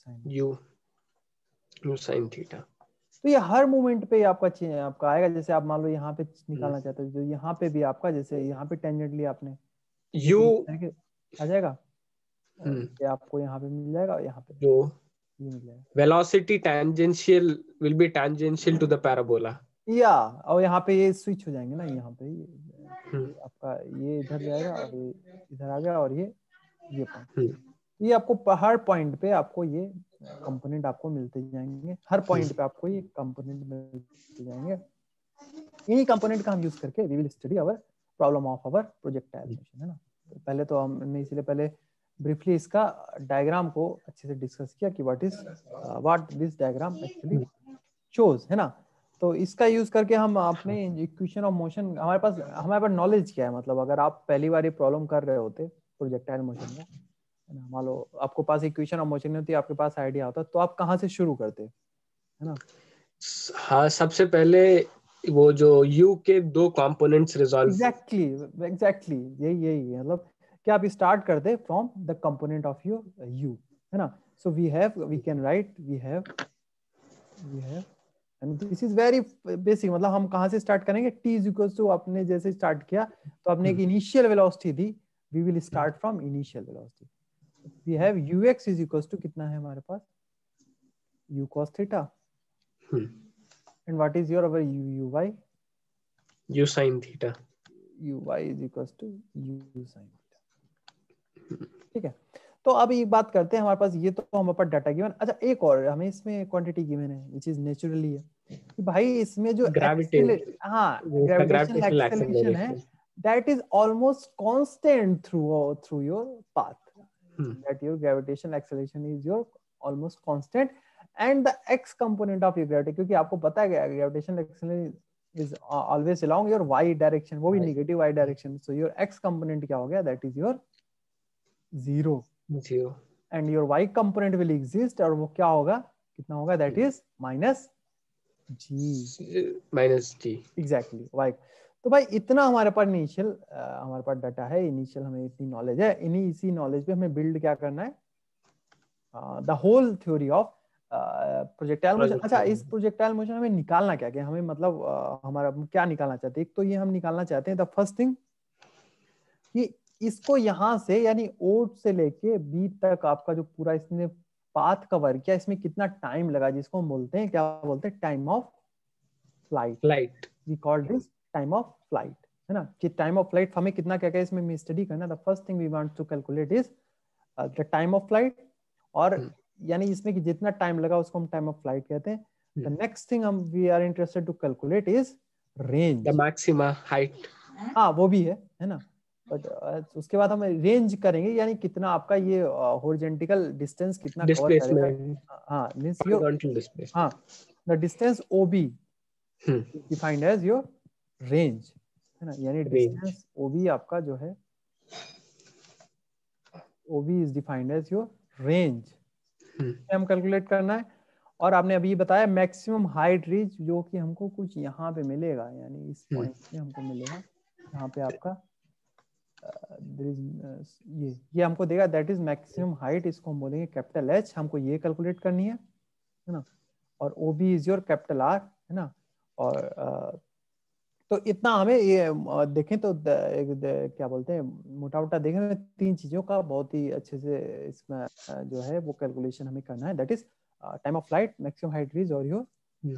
u sine theta. तो ये हर मोमेंट पे आपका आएगा. जैसे आप मान लो यहाँ पे निकालना चाहते हो, जो यहाँ पे भी आपका, जैसे यहाँ पे टेंजेंटली आपने यू आ जाएगा, और ये आपको यहाँ पे मिल जाएगा, और यहाँ पे जो ये मिल जाएगा. velocity tangential will be tangential to the parabola. या और यहाँ पे ये स्विच हो जाएंगे ना, यहाँ पे ये आपका ये इधर जाएगा और ये इधर आ गया, और ये पॉइंट, ये आपको हर पॉइंट पे आपको ये कंपोनेंट आपको मिलते जाएंगे, हर पॉइंट पे आपको ये कंपोनेंट मिलते जाएंगे. इन्हीं कंपोनेंट का हम यूज करके we will study our problem of our projectile motion, है ना. तो पहले तो हमने इसलिए पहले ब्रीफली इसका डायग्राम को अच्छे से डिस्कस किया कि what this diagram actually shows, है ना. तो इसका यूज करके हम अपने इक्वेशन ऑफ मोशन, हमारे पास नॉलेज क्या है, मतलब अगर आप पहली बार ये प्रॉब्लम कर रहे होते प्रोजेक्टाइल मोशन का, है ना, मान लो आपको पास इक्वेशन ऑफ मोशन नहीं होती, आपके पास आइडिया होता, तो आप कहाँ से शुरू करते, है ना. हाँ सबसे पहले वो जो u के दो कंपोनेंट्स रिजॉल्व. एग्जैक्टली यही है, मतलब कि आप स्टार्ट करते from the component of your u, है ना. So we can write we have and this is very basic, मतलब हम कहाँ से स्टार्ट करेंगे, t इज इक्वल टू आपने जैसे स्टार्ट किया तो आपने एक इनिशियल वेलोसिटी दी, we will start from initial velocity, we have ux is equal to कितना है हमारे पास, u cos theta, and what is your uy, u sin theta, uy is equals to u sin theta। ठीक है, तो अब एक बात करते हैं, हमारे पास ये तो हमारे पास डाटा गिवन, अच्छा एक और हमें इसमें क्वांटिटी गिवन है विच इज नेचुरली है कि भाई इसमें जो ग्रेविटेशनल एक्सेलरेशन है that is almost constant through your path, that your gravitational acceleration is your almost constant and the x component of your gravity, क्योंकि आपको पता है gravitational acceleration is always along your y direction, वो भी negative y direction, so your x component क्या हो गया, that is your 0 and your y component will exist, और वो क्या होगा, कितना होगा, that is minus g exactly y। तो भाई इतना हमारे पास इनिशियल हमारे पास डाटा है, इनिशियल हमें इतनी नॉलेज है, इसी नॉलेज पे हमें बिल्ड क्या करना है, the whole theory of projectile motion. अच्छा इस प्रोजेक्टाइल मोशन हमें निकालना क्या क्या, हमें मतलब हमारा क्या निकालना चाहते हैं, एक तो ये हम निकालना चाहते हैं द फर्स्ट थिंग कि इसको यहाँ से यानी O से लेके B तक आपका जो पूरा इसने पाथ कवर किया, इसमें कितना टाइम लगा, जिसको हम बोलते हैं क्या बोलते हैं, time of flight, we call this time of flight, है ना, कि टाइम ऑफ फ्लाइट हमें कितना क्या क्या इसमें स्टडी करना, the first thing we want to calculate is the time of flight, और यानी इसमें कि जितना टाइम लगा उसको हम टाइम ऑफ फ्लाइट कहते हैं। द नेक्स्ट थिंग हम we are interested to calculate is range, the maxima height, हाँ वो भी है ना, बट उसके बाद हम रेंज करेंगे, यानी कितना आपका ये हॉरिजॉन्टल डिस्टेंस कितना कवर करेगा, हाँ मींस योर, हाँ the distance OB defined as your range, है ना, यानी डिस्टेंस OB आपका जो है OB is defined as your range, हम कैलकुलेट करना है। और आपने अभी बताया मैक्सिमम हाइट रीच, जो कि हमको कुछ यहाँ पे मिलेगा, यानी इस पॉइंट पे हमको मिलेगा, यहाँ पे आपका ये हमको देगा, दैट इज मैक्सिमम हाइट, इसको हम बोलेंगे कैपिटल H, हमको ये कैलकुलेट करनी है ना, और OB is your capital R, है ना, और तो इतना हमें ये देखें तो क्या बोलते हैं, मोटा मोटा देखें, तीन चीजों का बहुत ही अच्छे से इसमें जो है वो कैलकुलेशन हमें करना है, that is time of flight, maximum height reach, और your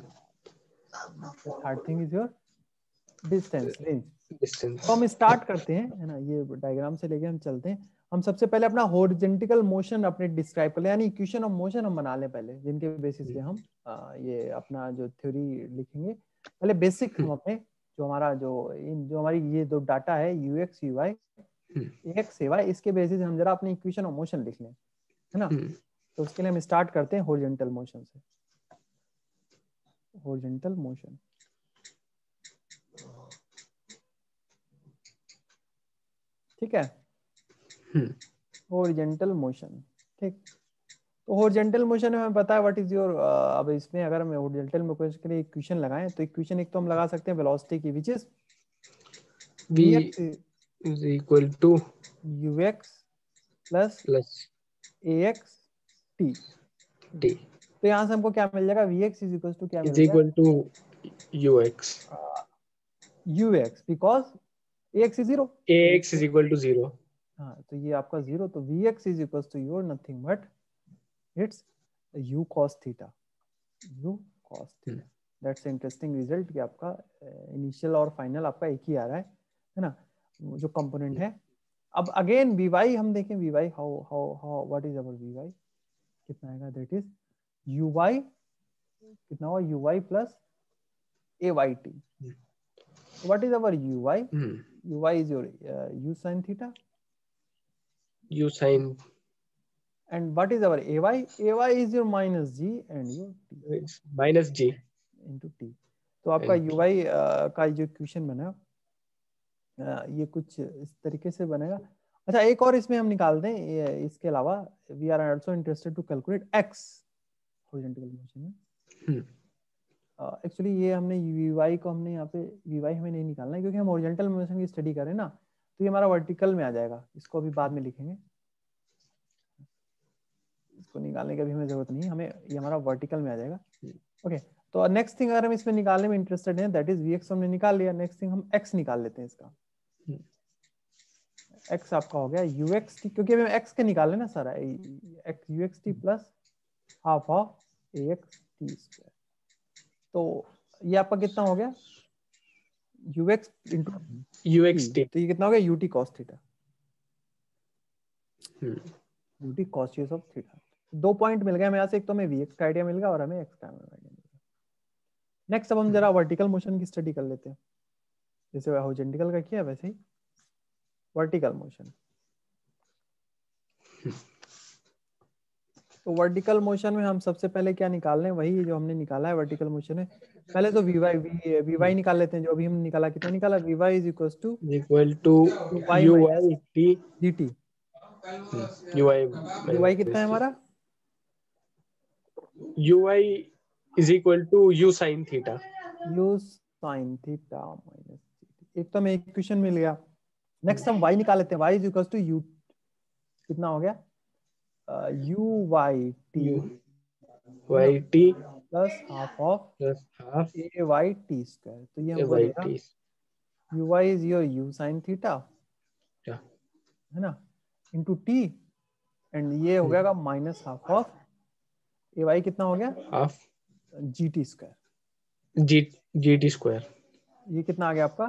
third thing is your distance range. तो हम स्टार्ट करते हैं, है ना, ये डायग्राम से लेके हम चलते हैं। हम सबसे पहले अपना हॉरिजॉन्टल मोशन अपने डिस्क्राइब कर ले, यानी इक्वेशन ऑफ मोशन हम बना लें पहले, जिनके बेसिस पे हम ये अपना जो थ्योरी लिखेंगे। पहले बेसिक हम अपने जो हमारा जो हमारी ये दो डाटा है ux uy ax ay, इसके बेसिस हम जरा अपनी इक्वेशन ऑफ मोशन लिख लें, है ना। तो उसके लिए हम स्टार्ट करते हैं हॉरिजॉन्टल मोशन से। हॉरिजॉन्टल मोशन, ठीक है, हॉरिजॉन्टल मोशन, ठीक। तो हॉरिजॉन्टल मोशन में हमें पता है व्हाट इज योर, अब इसमें अगर हम हॉरिजॉन्टल मोशन के लिए इक्वेशन लगाएं तो इक्वेशन एक तो हम लगा सकते हैं वेलोसिटी की, which is v is equal to ux plus ax t। तो यहाँ से हमको क्या मिल जाएगा, vx is equal to क्या मिल जाएगा, equal to ux, ux because ax is 0, ax is equal to 0, हाँ तो ये आपका 0, तो vx is equal to your nothing but it's u cos theta, u cos theta। That's interesting result कि आपका initial और फाइनल आपका एक ही आ रहा है ना, जो कंपोनेंट है। अब अगेन vy हम देखें, vy how what is our vy, कितना आएगा, दैट इज uy, कितना हुआ, uy plus ayt। What is our uy, uy is your u sin theta, u sin, and what is our ay is your minus g and your t, minus g into t। तो आपका uy का जो equation बना ये कुछ इस तरीके से बनेगा। अच्छा एक और इसमें हम निकाल दें, इसके अलावा we are also interested to calculate x horizontal motion में। एक्चुअली ये हमने vy को हमने यहाँ पे vy हमें नहीं निकालना है, क्योंकि हम हॉरिजॉन्टल मोशन की स्टडी करें ना, तो ये हमारा वर्टिकल में आ जाएगा, इसको अभी बाद में लिखेंगे, इसको निकालने की अभी हमें जरूरत नहीं, हमें ये हमारा वर्टिकल में आ जाएगा। ओके, तो नेक्स्ट थिंग अगर हम इसमें निकालने में इंटरेस्टेड हैं, दैट इज Vx हमने निकाल लिया, नेक्स्ट थिंग हम x निकाल लेते हैं इसका। x आपका हो गया uxt, क्योंकि अभी हम x के निकाले ना सारा, uxt plus half of axt square. तो ये आपका कितना हो गया ux इंटू uxt, तो ये कितना हो गया ut cos theta, ut cos of theta. 2 point मिल गए हमें यहाँ से, एक तो हमें Vx का आइडिया मिल गया और हमें x का आइडिया मिल गया। नेक्स्ट अब हम जरा वर्टिकल मोशन की स्टडी कर लेते हैं, जैसे हॉरिजॉन्टल का किया वैसे ही वर्टिकल मोशन। तो वर्टिकल मोशन में हम सबसे पहले क्या निकाल रहे हैं, वही जो हमने निकाला है वर्टिकल मोशन में। पहले तो Vy निकाल लेते हैं, जो अभी हमने निकाला, कितना निकाला, Vy is equal to y minus uyt, dt। uy कितना है हमारा, uy is equal to u sin theta। u sin theta minus dt। एक तो हमें इक्वेशन मिल गया। नेक्स्ट हम y निकाल लेते हैं, y is equal to u, कितना हो गया uyt plus half of ayt square. तो ये हमको देगा uy is your u sin theta, है ना, इंटू t, एंड ये हो गया माइनस हाफ ऑफ ay, कितना हो गया हाफ gt स्क्वायर, gt स्क्वायर। ये कितना आ गया आपका,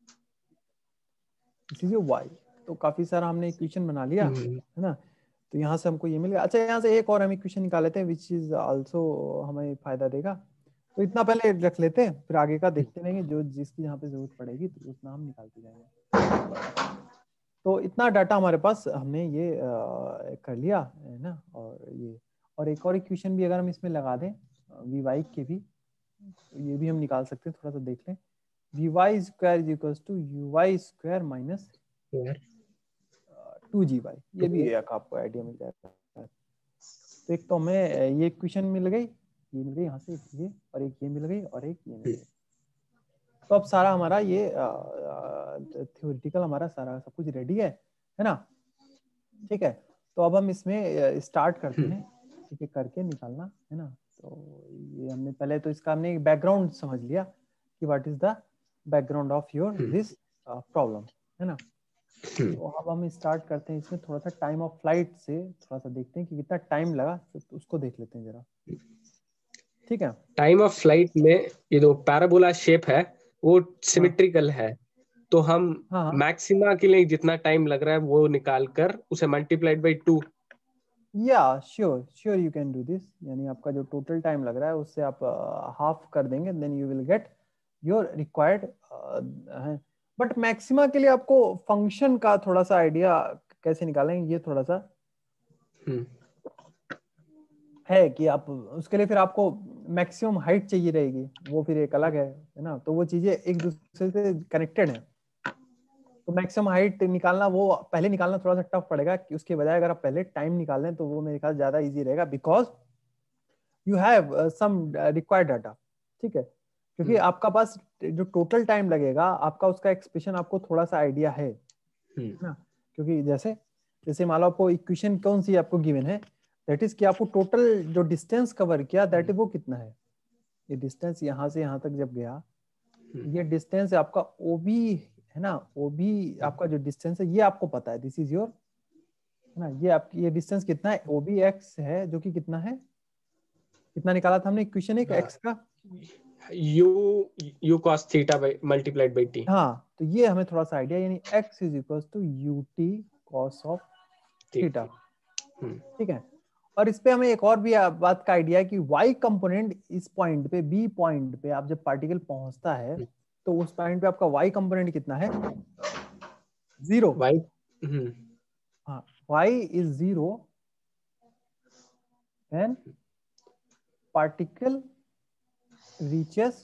दिस इज y। तो काफी सारा हमने इक्वेशन बना लिया, है ना। तो यहाँ से हमको ये मिल गया। अच्छा, यहाँ से एक और हम इक्वेशन निकाल लेते हैं विच इज आल्सो हमें फायदा देगा। तो इतना पहले रख लेते हैं, फिर आगे का देखते रहेंगे, जो जिसकी जहाँ पे जरूरत पड़ेगी तो उतना हम निकालते जाएंगे। तो इतना डाटा हमारे पास, हमने ये कर लिया, है ना। और एक और इक्वेशन भी अगर हम इसमें लगा दें Vy के भी, ये भी हम निकाल सकते हैं, थोड़ा सा देख लें। Vy square is equal to uy square minus 2gy, ये भी एक आपको आइडिया मिल जाएगा। तो एक तो हमें ये इक्वेशन मिल गई, ये मिल गई यहाँ से, ये और एक ये मिल गई और एक ये मिल गई। तो अब सारा हमारा ये थ्योरेटिकल हमारा सारा सब कुछ रेडी है ना, ठीक है। तो अब हम इसमें स्टार्ट करते हैं, ठीक है, करके निकालना, है ना। तो ये हमने पहले तो इसका हमने बैकग्राउंड समझ लिया कि what is the background of your this problem, है ना। तो अब हम स्टार्ट करते हैं इसमें, थोड़ा सा टाइम ऑफ फ्लाइट से थोड़ा सा देखते हैं कि कितना टाइम लगा, तो उसको देख लेते हैं जरा, ठीक है। टाइम ऑफ फ्लाइट में ये जो पैराबोला शेप है वो सिमेट्रिकल है, तो हम मैक्सिमा के लिए जितना टाइम लग रहा है वो निकाल कर उसे मल्टीप्लाइड बाय 2। या sure you can do this, यानी आपका जो टोटल टाइम लग रहा है उससे आप हाफ कर देंगे, then you will get your required. But maxima के लिए आपको फंक्शन का थोड़ा सा आइडिया कैसे निकालेंगे, ये थोड़ा सा है कि आप उसके लिए फिर आपको मैक्सिमम हाइट चाहिए रहेगी, वो फिर एक अलग है ना। तो वो चीजें एक दूसरे से कनेक्टेड है। तो मैक्सिमम हाइट निकालना, वो पहले निकालना थोड़ा सा टफ पड़ेगा, कि उसके बजाय अगर आप पहले टाइम निकाल लें तो वो मेरे ख्याल ज्यादा इजी रहेगा, because you have some required data, ठीक है। क्योंकि आपका पास जो टोटल टाइम लगेगा आपका, उसका एक्सप्रेशन आपको थोड़ा सा आइडिया है ना। क्योंकि जैसे मान लो आपको इक्वेशन कौन सी आपको गिवन है, दैट इज कि आपको टोटल जो डिस्टेंस कवर किया दैट वो कितना है। ये डिस्टेंस यहाँ से यहाँ तक जब गया, ये डिस्टेंस आपका OB है ना, OB आपका जो डिस्टेंस है ये आपको पता है, दिस इज योर, है ना। ये आपकी ये डिस्टेंस कितना है, OBX है, जो कि कितना है, कितना निकाला था हमने इक्वेशन एक x का, u cos theta multiplied by t। हाँ, तो ये हमें थोड़ा सा आइडिया, यानी x is equal to ut cos of theta, ठीक है। और इस पे हमें एक और भी बात का आइडिया है कि y कंपोनेंट इस पॉइंट पे, B पॉइंट पे आप जब पार्टिकल पहुंचता है तो उस पॉइंट पे आपका y कंपोनेंट कितना है, 0। हाँ, y is 0 when particle reaches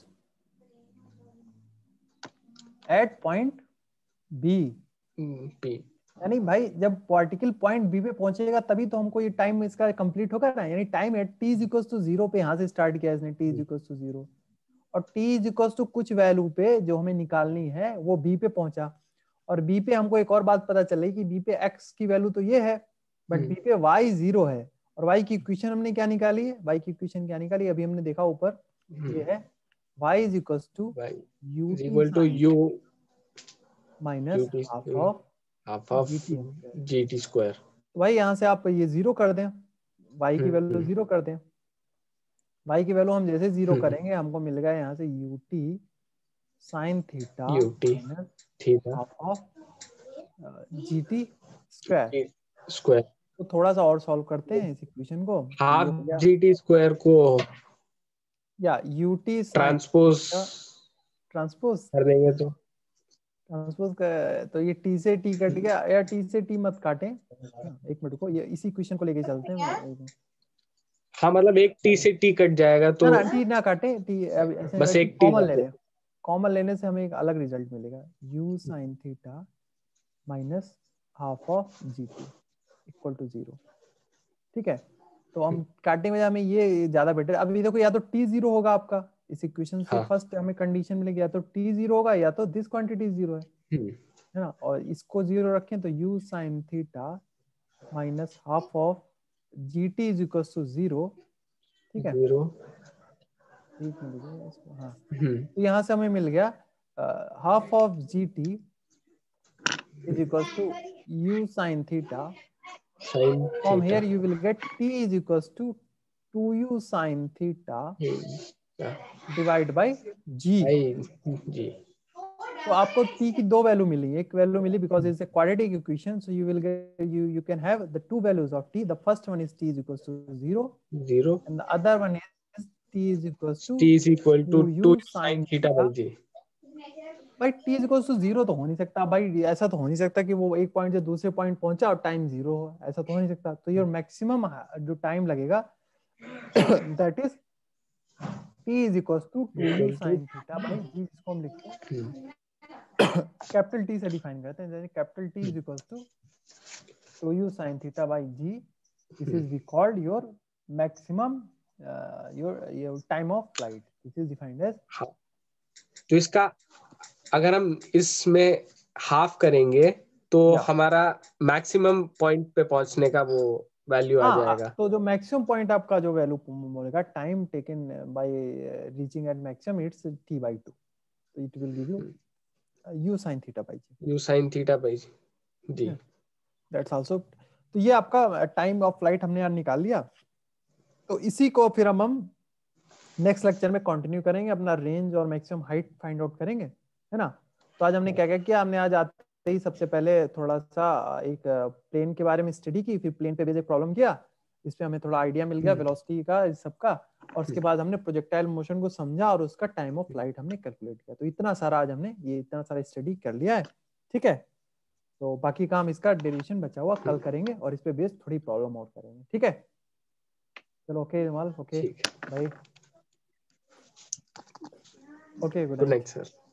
at point B। यानी भाई जब पार्टिकल पॉइंट बी पे पहुंचेगा तभी तो हमको ये टाइम इसका कंप्लीट होगा ना। यानी time at t is equal to 0 पे यहाँ से स्टार्ट किया इसने, t इज इक्वल टू 0, और t इज इक्वल टू कुछ वैल्यू पे जो हमें निकालनी है वो b पे पहुंचा। और b पे हमको एक और बात पता चल रही कि b पे x की वैल्यू तो ये है, बट b पे y 0 है। और y की इक्वेशन हमने क्या निकाली है, y की इक्वेशन क्या निकाली अभी हमने देखा ऊपर, ये है y is equal to u minus half of gt square. भाई यहाँ से आप ये जीरो कर दें, y की वैल्यू जीरो कर दें। y की वैल्यू हम जैसे जीरो करेंगे हमको मिल गया यहाँ से ut sine theta minus half of gt square. तो थोड़ा सा और सॉल्व करते हैं इस इक्वेशन को। हाफ gt स्क्वायर को या ut ट्रांसपोज कर देंगे तो ट्रांसपोज तो ये t से t कट गया, या t से t मत काटें, एक मिनट को ये इसी इक्वेशन को लेके चलते हैं। हाँ मतलब एक t से t कट जाएगा तो ना t ना काटे, t ऐसे बस एक कॉमन ले लें, कॉमन लेने से हमें एक अलग रिजल्ट मिलेगा, u sin theta minus half of gt equal to 0। ठीक है, तो हम काटने में हमें ये ज्यादा बेटर। अभी देखो या तो t 0 होगा आपका इस इक्वेशन से, फर्स्ट हमें कंडीशन मिलेगी या तो t 0 होगा या तो दिस क्वांटिटी 0 है ना, और इसको 0 रखें तो u sin theta minus half of gt is equal to 0। ठीक है, एक मिनट इसको, हाँ तो यहाँ से हमें मिल गया half of gt is equal to u sin theta. From here you will get t is equals to 2u sin theta divided by g। तो आपको t की दो वैल्यू मिली, एक वैल्यू मिली because it's a quadratic equation, so you will get you can have the two values of t. The first one is t is equals to 0 and the other one is t is equals to 2u sin theta by g। भाई t is equal to 0 तो हो नहीं सकता भाई, ऐसा तो हो नहीं सकता कि वो एक पॉइंट से दूसरे पॉइंट पहुंचा और टाइम 0 हो, ऐसा तो हो नहीं सकता। तो योर मैक्सिमम जो टाइम लगेगा that is t is equal to 2u sin theta by g, इसको हम लिखते हैं कैपिटल T से डिफाइन करते हैं, जैसे capital T is equal to 2u sin theta by g। This is we called your maximum your time of flight, this is defined as. तो इसका अगर हम इसमें हाफ करेंगे तो हमारा मैक्सिमम पॉइंट पे पहुंचने का वो वैल्यू आ जाएगा। तो जो मैक्सिमम पॉइंट आपका जो वैल्यू मिलेगा time taken by reaching at maximum it's t/2, तो it will give you u sin theta by g। u sin theta by g that's also. तो ये आपका टाइम ऑफ फ्लाइट हमने यार निकाल लिया। तो इसी को फिर हम नेक्स्ट लेक्चर में कंटिन्यू करेंगे, अपना रेंज और मैक्सिमम हाइट फाइंड आउट करेंगे, है ना। तो आज हमने क्या क्या किया, हमने आज आते ही सबसे पहले थोड़ा सा एक प्लेन के बारे में स्टडी की, फिर प्लेन पे बेसिक प्रॉब्लम किया, इस पे हमें थोड़ा आइडिया मिल गया वेलोसिटी का इस सब का, और उसके बाद हमने प्रोजेक्टाइल मोशन को समझा और उसका टाइम ऑफ फ्लाइट हमने कैलकुलेट किया। तो इतना सारा आज हमने ये इतना सारा स्टडी कर लिया है। ठीक है, तो बाकी काम इसका डेरिवेशन बचा हुआ कल करेंगे और इस पे बेस्ड थोड़ी प्रॉब्लम और करेंगे। ठीक है, चलो okay Jamal, okay bye, okay good night sir.